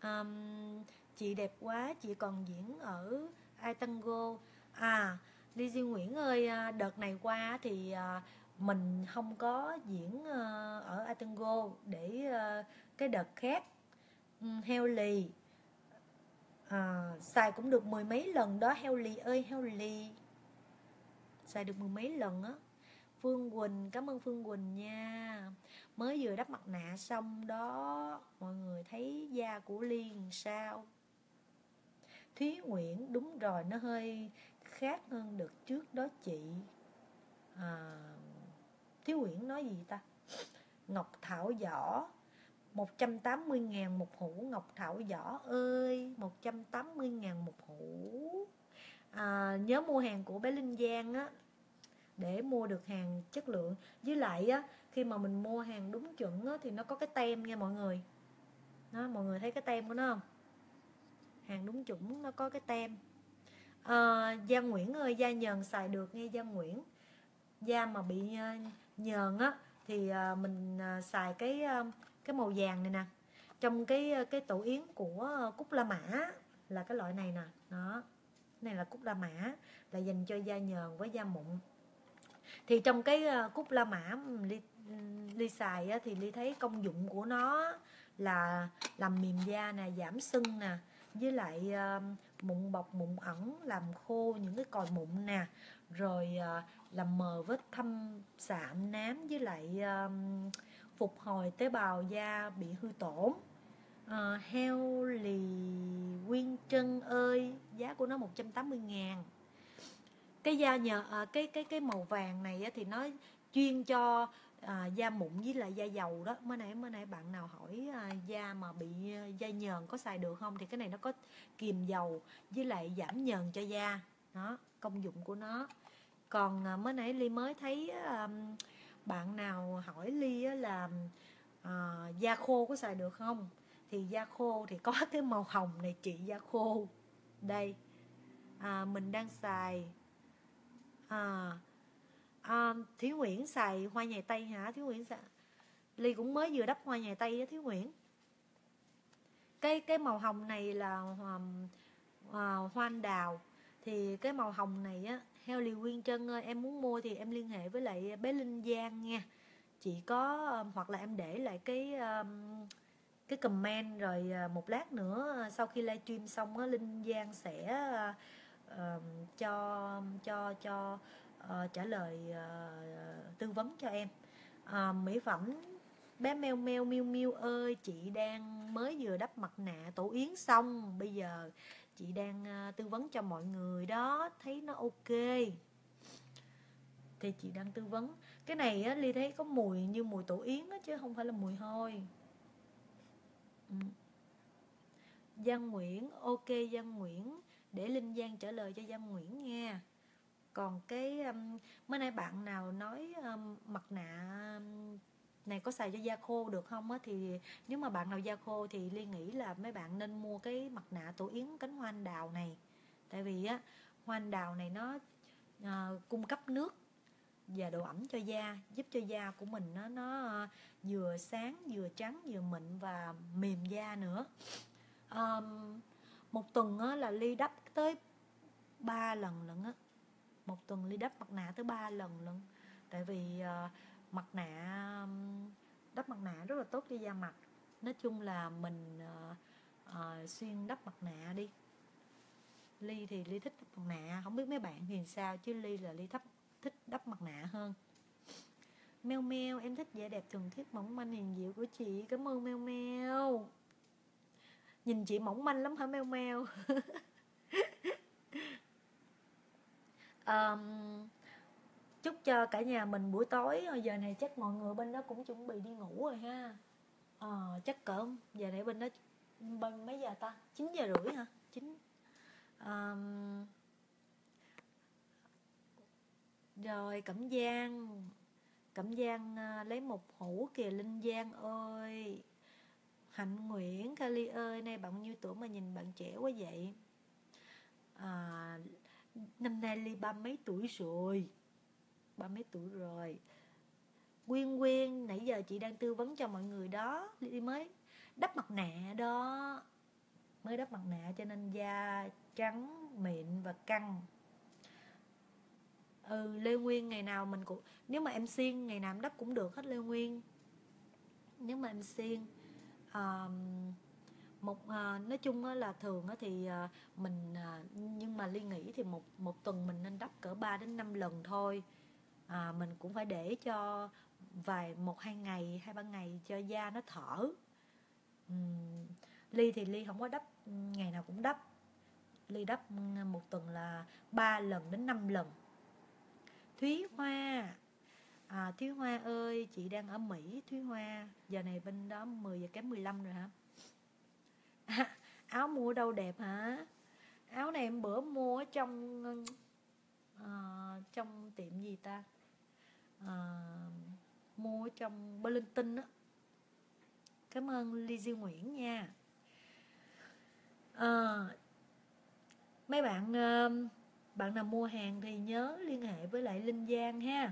S1: um, chị đẹp quá, chị còn diễn ở iTango. À, Ly Duy Nguyễn ơi, đợt này qua thì mình không có diễn ở iTango, để cái đợt khác. Heo lì à, xài cũng được mười mấy lần đó heo lì ơi, heo lì xài được mười mấy lần á. Phương Quỳnh, cảm ơn Phương Quỳnh nha. Mới vừa đắp mặt nạ xong đó, mọi người thấy da của Ly làm sao? Thúy Nguyễn, đúng rồi, nó hơi khác hơn đợt trước đó chị. à, Thúy Nguyễn nói gì ta? Ngọc Thảo Võ một trăm tám mươi ngàn một hũ. Ngọc Thảo Võ ơi, một trăm tám mươi ngàn một hũ. à, Nhớ mua hàng của bé Linh Giang á, để mua được hàng chất lượng. Với lại á, khi mà mình mua hàng đúng chuẩn á, thì nó có cái tem nha mọi người đó, mọi người thấy cái tem của nó không? Hàng đúng chuẩn nó có cái tem. à, Giang Nguyễn ơi, da nhờn xài được nghe Giang Nguyễn. Da mà bị nhờn á thì mình xài cái cái màu vàng này nè, trong cái cái tổ yến của Cúc La Mã là cái loại này nè đó. Này là Cúc La Mã, là dành cho da nhờn với da mụn. Thì trong cái Cúc La Mã Ly, Ly xài á, thì Ly thấy công dụng của nó là làm mềm da nè, giảm sưng nè, với lại uh, mụn bọc mụn ẩn, làm khô những cái còi mụn nè, rồi uh, làm mờ vết thâm sạm nám, với lại uh, phục hồi tế bào da bị hư tổn. uh, Heo lì Quyên Trân ơi, giá của nó một trăm tám mươi ngàn. Cái da nhờ à, cái cái cái màu vàng này á, thì nó chuyên cho à, da mụn với lại da dầu đó. Mới nãy mới nãy bạn nào hỏi à, da mà bị à, da nhờn có xài được không, thì cái này nó có kiềm dầu với lại giảm nhờn cho da đó, công dụng của nó. Còn à, mới nãy Ly mới thấy à, bạn nào hỏi Ly á, là à, da khô có xài được không, thì da khô thì có cái màu hồng này chị, da khô đây. à, mình đang xài À, à, Thúy Nguyễn xài hoa nhài tây hả? Thúy Nguyễn xài... Ly cũng mới vừa đắp hoa nhài tây á Thúy Nguyễn. Cái cái màu hồng này là um, uh, hoa anh đào. Thì cái màu hồng này á, Heo Lì Quyên Trân ơi, em muốn mua thì em liên hệ với lại bé Linh Giang nha. Chị có um, hoặc là em để lại cái um, cái comment, rồi uh, một lát nữa uh, sau khi livestream xong á, Linh Giang sẽ uh, uh, cho cho cho uh, trả lời uh, tư vấn cho em. uh, mỹ phẩm bé meo meo miu miu ơi, chị đang mới vừa đắp mặt nạ tổ yến xong, bây giờ chị đang uh, tư vấn cho mọi người đó, thấy nó ok thì chị đang tư vấn. Cái này á, Ly thấy có mùi như mùi tổ yến á, chứ không phải là mùi hôi. ừ. Giang Nguyễn, ok Giang Nguyễn, để Linh Giang trả lời cho Giang Nguyễn nha. Còn cái um, mới nay bạn nào nói um, mặt nạ um, này có xài cho da khô được không á, thì nếu mà bạn nào da khô thì Ly nghĩ là mấy bạn nên mua cái mặt nạ tổ yến cánh hoa anh đào này. Tại vì á, hoa anh đào này nó uh, cung cấp nước và độ ẩm cho da, giúp cho da của mình nó, nó uh, vừa sáng, vừa trắng, vừa mịn và mềm da nữa. um, Một tuần á, là Ly đắp tới ba lần lận á. Một tuần Ly đắp mặt nạ tới ba lần lận. Tại vì uh, mặt nạ đắp mặt nạ rất là tốt cho da mặt. Nói chung là mình uh, uh, xuyên đắp mặt nạ đi. Ly thì Ly thích đắp mặt nạ, không biết mấy bạn thì sao, chứ Ly là Ly thích, thích đắp mặt nạ hơn. Meo meo, em thích vẻ đẹp thuần khiết mỏng manh hiền diệu của chị. Cảm ơn Meo meo. Nhìn chị mỏng manh lắm hả Meo meo? um, Chúc cho cả nhà mình buổi tối, giờ này chắc mọi người bên đó cũng chuẩn bị đi ngủ rồi ha. Ờ, chắc cỡ giờ này bên đó bên mấy giờ ta? chín giờ rưỡi hả? chín um, Rồi Cẩm Giang, Cẩm Giang uh, lấy một hũ kìa Linh Giang ơi. Hạnh Nguyễn, Kali ơi, nay bạn bao nhiêu tuổi mà nhìn bạn trẻ quá vậy? À, năm nay Ly ba mấy tuổi rồi, ba mấy tuổi rồi. Quyên Quyên, nãy giờ chị đang tư vấn cho mọi người đó, Ly mới đắp mặt nạ đó. mới đắp mặt nạ cho nên da trắng mịn và căng. Ừ, Lê Nguyên ngày nào mình cũng, nếu mà em xiên ngày nào em đắp cũng được hết Lê Nguyên. Nếu mà em xiên à, một à, nói chung là thường thì à, mình à, nhưng mà Ly nghĩ thì một một tuần mình nên đắp cỡ ba đến năm lần thôi. À, mình cũng phải để cho vài một hai ngày hai ba ngày cho da nó thở. uhm, Ly thì Ly không có đắp ngày nào cũng đắp. Ly đắp một tuần là ba lần đến năm lần. Thúy Hoa à, Thúy Hoa ơi, chị đang ở Mỹ Thúy Hoa, giờ này bên đó mười giờ kém mười lăm rồi hả? À, áo mua đâu đẹp hả? Áo này em bữa mua ở trong uh, trong tiệm gì ta, uh, mua ở trong Burlington á. Cảm ơn Ly Diêu Nguyễn nha. uh, Mấy bạn uh, bạn nào mua hàng thì nhớ liên hệ với lại Linh Giang ha.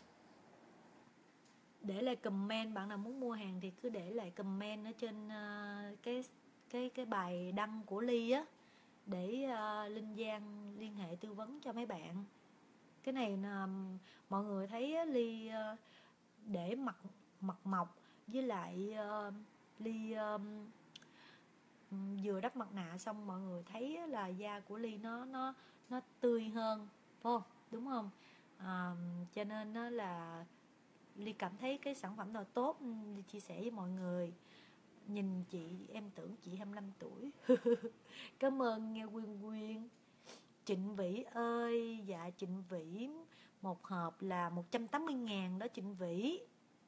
S1: Để lại comment, bạn nào muốn mua hàng thì cứ để lại comment ở trên uh, cái cái cái bài đăng của Ly á, để uh, Linh Giang liên hệ tư vấn cho mấy bạn. Cái này uh, mọi người thấy uh, Ly uh, để mặt mặt mọc, với lại uh, Ly uh, vừa đắp mặt nạ xong mọi người thấy là da của Ly nó nó nó tươi hơn, phải không? Đúng không? Uh, cho nên nó là Ly cảm thấy cái sản phẩm nào tốt Ly chia sẻ với mọi người. Nhìn chị em tưởng chị hai mươi lăm tuổi. Cảm ơn nghe Quyên Quyên. Trịnh Vĩ ơi, dạ Trịnh Vĩ một hộp là một trăm tám mươi ngàn đó Trịnh Vĩ.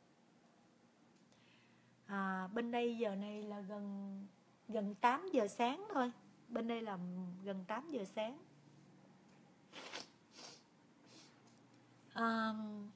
S1: À, bên đây giờ này là gần gần tám giờ sáng thôi. Bên đây là gần tám giờ sáng. À,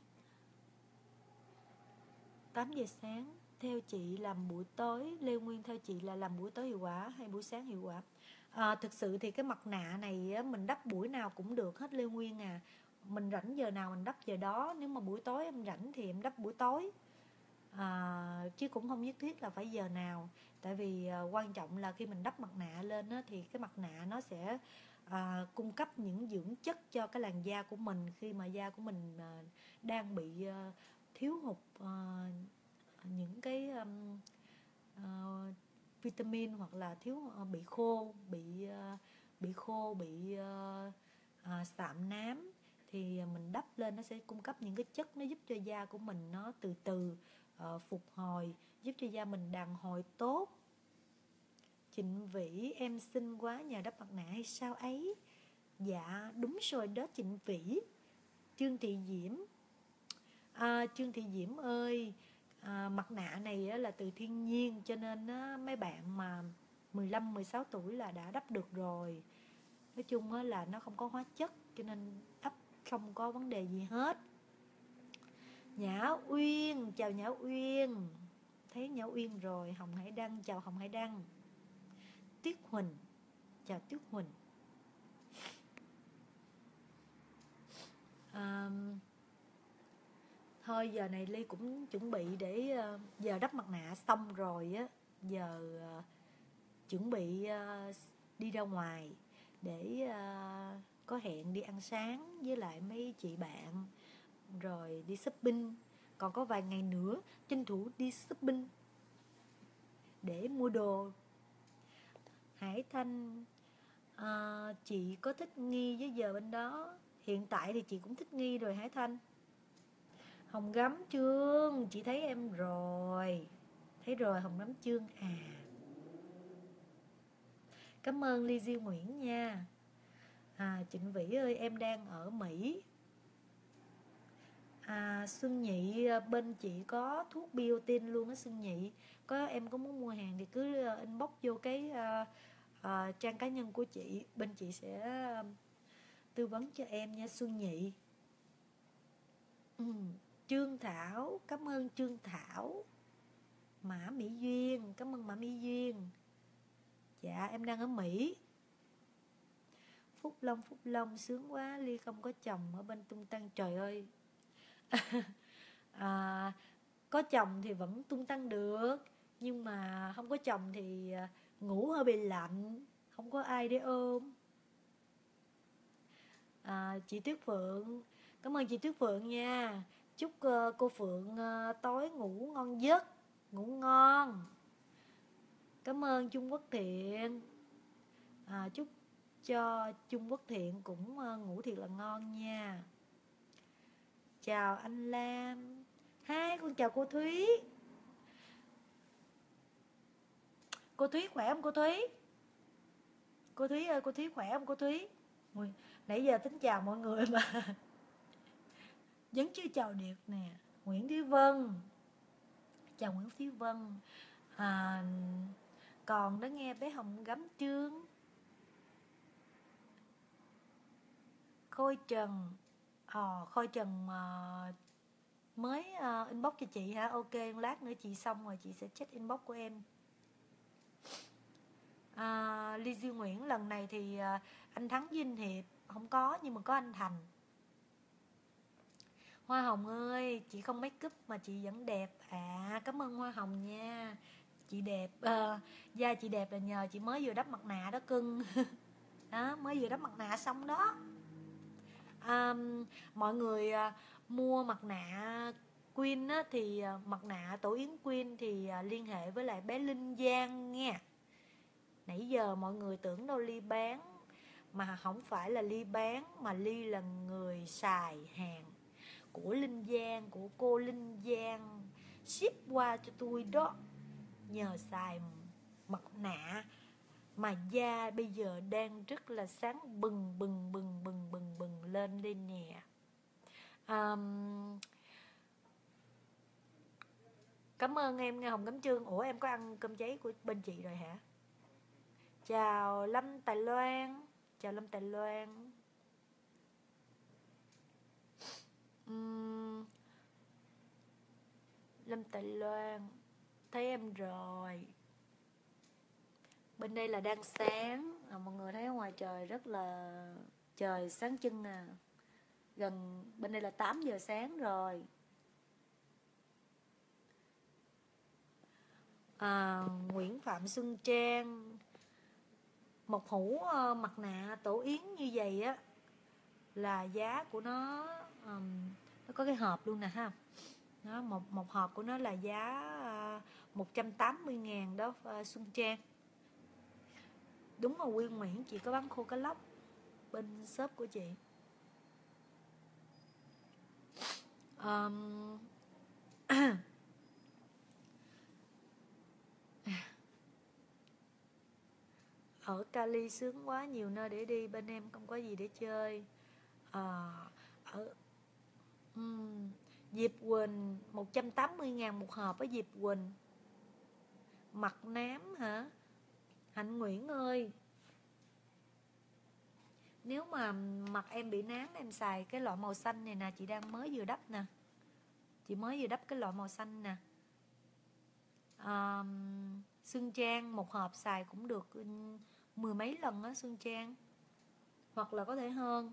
S1: tám giờ sáng. Theo chị làm buổi tối, Lê Nguyên theo chị là làm buổi tối hiệu quả hay buổi sáng hiệu quả? À, thực sự thì cái mặt nạ này á, mình đắp buổi nào cũng được hết Lê Nguyên à. Mình rảnh giờ nào mình đắp giờ đó. Nếu mà buổi tối em rảnh thì em đắp buổi tối. À, chứ cũng không nhất thiết là phải giờ nào. Tại vì à, quan trọng là khi mình đắp mặt nạ lên á, thì cái mặt nạ nó sẽ à, cung cấp những dưỡng chất cho cái làn da của mình. Khi mà da của mình à, đang bị à, thiếu hụt à, những cái um, uh, vitamin, hoặc là thiếu uh, bị khô bị uh, bị khô bị uh, uh, sạm nám, thì mình đắp lên nó sẽ cung cấp những cái chất nó giúp cho da của mình nó từ từ uh, phục hồi, giúp cho da mình đàn hồi tốt. Trịnh Vĩ em xinh quá nhờ đắp mặt nạ hay sao ấy? Dạ đúng rồi đó Trịnh Vĩ. Trương Thị Diễm à, Trương Thị Diễm ơi, à, mặt nạ này á, là từ thiên nhiên, cho nên á, mấy bạn mà mười lăm mười sáu tuổi là đã đắp được rồi. Nói chung á, là nó không có hóa chất, cho nên đắp không có vấn đề gì hết. Nhã Uyên, chào Nhã Uyên. Thấy Nhã Uyên rồi. Hồng Hải Đăng, chào Hồng Hải Đăng. Tuyết Huỳnh, chào Tuyết Huỳnh. à, Thôi giờ này Ly cũng chuẩn bị để uh, giờ đắp mặt nạ xong rồi á, giờ uh, chuẩn bị uh, đi ra ngoài để uh, có hẹn đi ăn sáng với lại mấy chị bạn, rồi đi shopping. Còn có vài ngày nữa tranh thủ đi shopping để mua đồ. Hải Thanh, uh, chị có thích nghi với giờ bên đó? Hiện tại thì chị cũng thích nghi rồi Hải Thanh. Hồng Gấm Trương, chị thấy em rồi. Thấy rồi Hồng Gấm Trương à. Cảm ơn Ly Diêu Nguyễn nha. À, Trịnh Vĩ ơi, em đang ở Mỹ. À, Xuân Nhị, bên chị có thuốc biotin luôn á Xuân Nhị. Có em có muốn mua hàng thì cứ inbox vô cái uh, uh, trang cá nhân của chị, bên chị sẽ uh, tư vấn cho em nha Xuân Nhị. Ừ. Trương Thảo, cảm ơn Trương Thảo. Mã Mỹ Duyên, cảm ơn Mã Mỹ Duyên. Dạ em đang ở Mỹ. Phúc Long, Phúc Long sướng quá, Ly không có chồng ở bên tung tăng. Trời ơi. à, có chồng thì vẫn tung tăng được, nhưng mà không có chồng thì ngủ hơi bị lạnh, không có ai để ôm. À, chị Tuyết Phượng, cảm ơn chị Tuyết Phượng nha. Chúc uh, cô Phượng uh, tối ngủ ngon giấc, ngủ ngon. Cảm ơn Trung Quốc Thiện. À, chúc cho Trung Quốc Thiện cũng uh, ngủ thiệt là ngon nha. Chào anh Lam. Hai, con chào cô Thúy. Cô Thúy khỏe không cô Thúy? Cô Thúy ơi, cô Thúy khỏe không cô Thúy? Ui, nãy giờ tính chào mọi người mà vẫn chưa chào được nè. Nguyễn Thúy Vân, chào Nguyễn Thúy Vân. À, còn đã nghe bé Hồng Gấm Trương. Khôi Trần. Ờ, Khôi Trần à, mới uh, inbox cho chị hả? Ok, lát nữa chị xong rồi chị sẽ check inbox của em. À, Ly Duy Nguyễn, lần này thì uh, anh Thắng với anh Hiệp không có, nhưng mà có anh Thành. Hoa Hồng ơi, chị không make up mà chị vẫn đẹp. À, cảm ơn Hoa Hồng nha. Chị đẹp, uh, da chị đẹp là nhờ chị mới vừa đắp mặt nạ đó cưng. Đó, mới vừa đắp mặt nạ xong đó. À, mọi người uh, mua mặt nạ Queen á, thì uh, mặt nạ Tổ Yến Queen thì uh, liên hệ với lại bé Linh Giang nha. Nãy giờ mọi người tưởng đâu Ly bán, mà không phải là Ly bán, mà Ly là người xài hàng của Linh Giang, của cô Linh Giang ship qua cho tôi đó. Nhờ xài mặt nạ mà da bây giờ đang rất là sáng bừng bừng bừng bừng bừng bừng lên đây nè. um, Cảm ơn em Nghe Hồng Cấm Trương. Ủa em có ăn cơm cháy của bên chị rồi hả? Chào Lâm Tài Loan. Chào Lâm Tài Loan. uhm, Lâm Tài Loan, thấy em rồi. Bên đây là đang sáng à, mọi người thấy ngoài trời rất là trời sáng trưng nè. Gần bên đây là tám giờ sáng rồi. À, Nguyễn Phạm Xuân Trang, một hũ uh, mặt nạ Tổ Yến như vậy á là giá của nó um, nó có cái hộp luôn nè ha. Nó, một, một hộp của nó là giá uh, một trăm tám mươi ngàn đó uh, Xuân Trang. Đúng là Nguyên Nguyễn chị có bán khô cá lóc bên shop của chị. um, Ở Cali sướng quá, nhiều nơi để đi, bên em không có gì để chơi. À, ở um, Diệp Quỳnh một trăm tám mươi ngàn một hộp ở Diệp Quỳnh. Mặt nám hả? Hạnh Nguyễn ơi, nếu mà mặt em bị nám em xài cái loại màu xanh này nè, chị đang mới vừa đắp nè. Chị mới vừa đắp cái loại màu xanh nè. à, Xuân Trang một hộp xài cũng được mười mấy lần á Xuân Trang, hoặc là có thể hơn.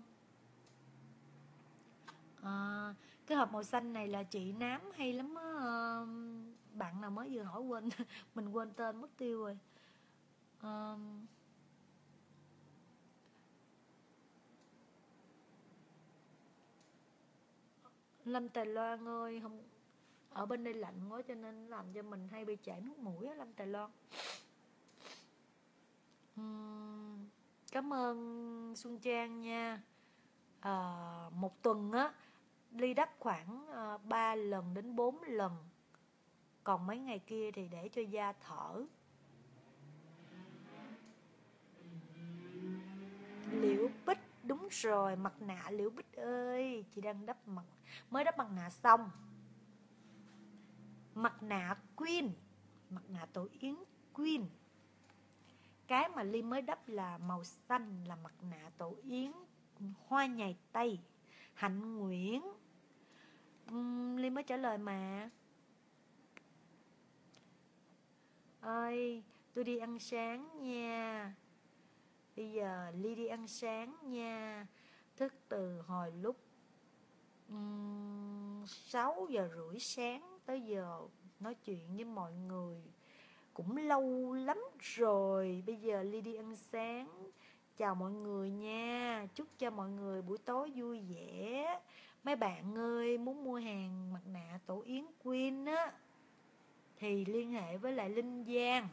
S1: à, Cái hộp màu xanh này là chị nám hay lắm á. à, Bạn nào mới vừa hỏi quên mình quên tên mất tiêu rồi. à, Lâm Tài Loan ơi, không, ở bên đây lạnh quá cho nên làm cho mình hay bị chảy nước mũi á Lâm Tài Loan. uhm, Cảm ơn Xuân Trang nha. à, Một tuần á Ly đắp khoảng uh, ba lần đến bốn lần. Còn mấy ngày kia thì để cho da thở. Liễu Bích, đúng rồi, mặt nạ Liễu Bích ơi. Chị đang đắp mặt, mới đắp mặt nạ xong. Mặt nạ Queen, mặt nạ Tổ Yến Queen. Cái mà Ly mới đắp là màu xanh, là mặt nạ Tổ Yến Hoa Nhài Tây. Hạnh Nguyễn, uhm, Ly mới trả lời mà. Ơi, tôi đi ăn sáng nha. Bây giờ Ly đi ăn sáng nha. Thức từ hồi lúc um, sáu giờ rưỡi sáng tới giờ nói chuyện với mọi người cũng lâu lắm rồi. Bây giờ Ly đi ăn sáng. Chào mọi người nha. Chúc cho mọi người buổi tối vui vẻ. Mấy bạn ơi, muốn mua hàng mặt nạ Tổ Yến Queen á thì liên hệ với lại Linh Giang.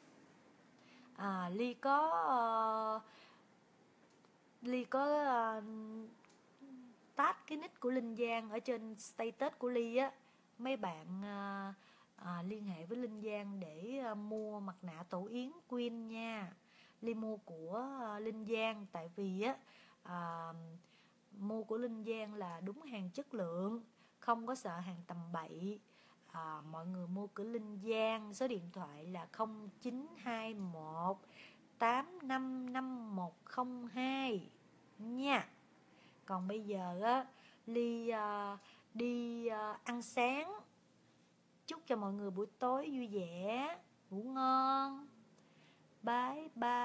S1: à, Ly có uh, Ly có uh, tag cái nick của Linh Giang ở trên status của Ly á. Mấy bạn uh, uh, liên hệ với Linh Giang để uh, mua mặt nạ Tổ Yến Queen nha. Ly mua của uh, Linh Giang tại vì á uh, mua của Linh Giang là đúng hàng chất lượng, không có sợ hàng tầm bậy. À, mọi người mua của Linh Giang, số điện thoại là không chín hai một tám năm năm một không hai nha. Còn bây giờ á, Ly uh, đi uh, ăn sáng. Chúc cho mọi người buổi tối vui vẻ, ngủ ngon. Bye bye.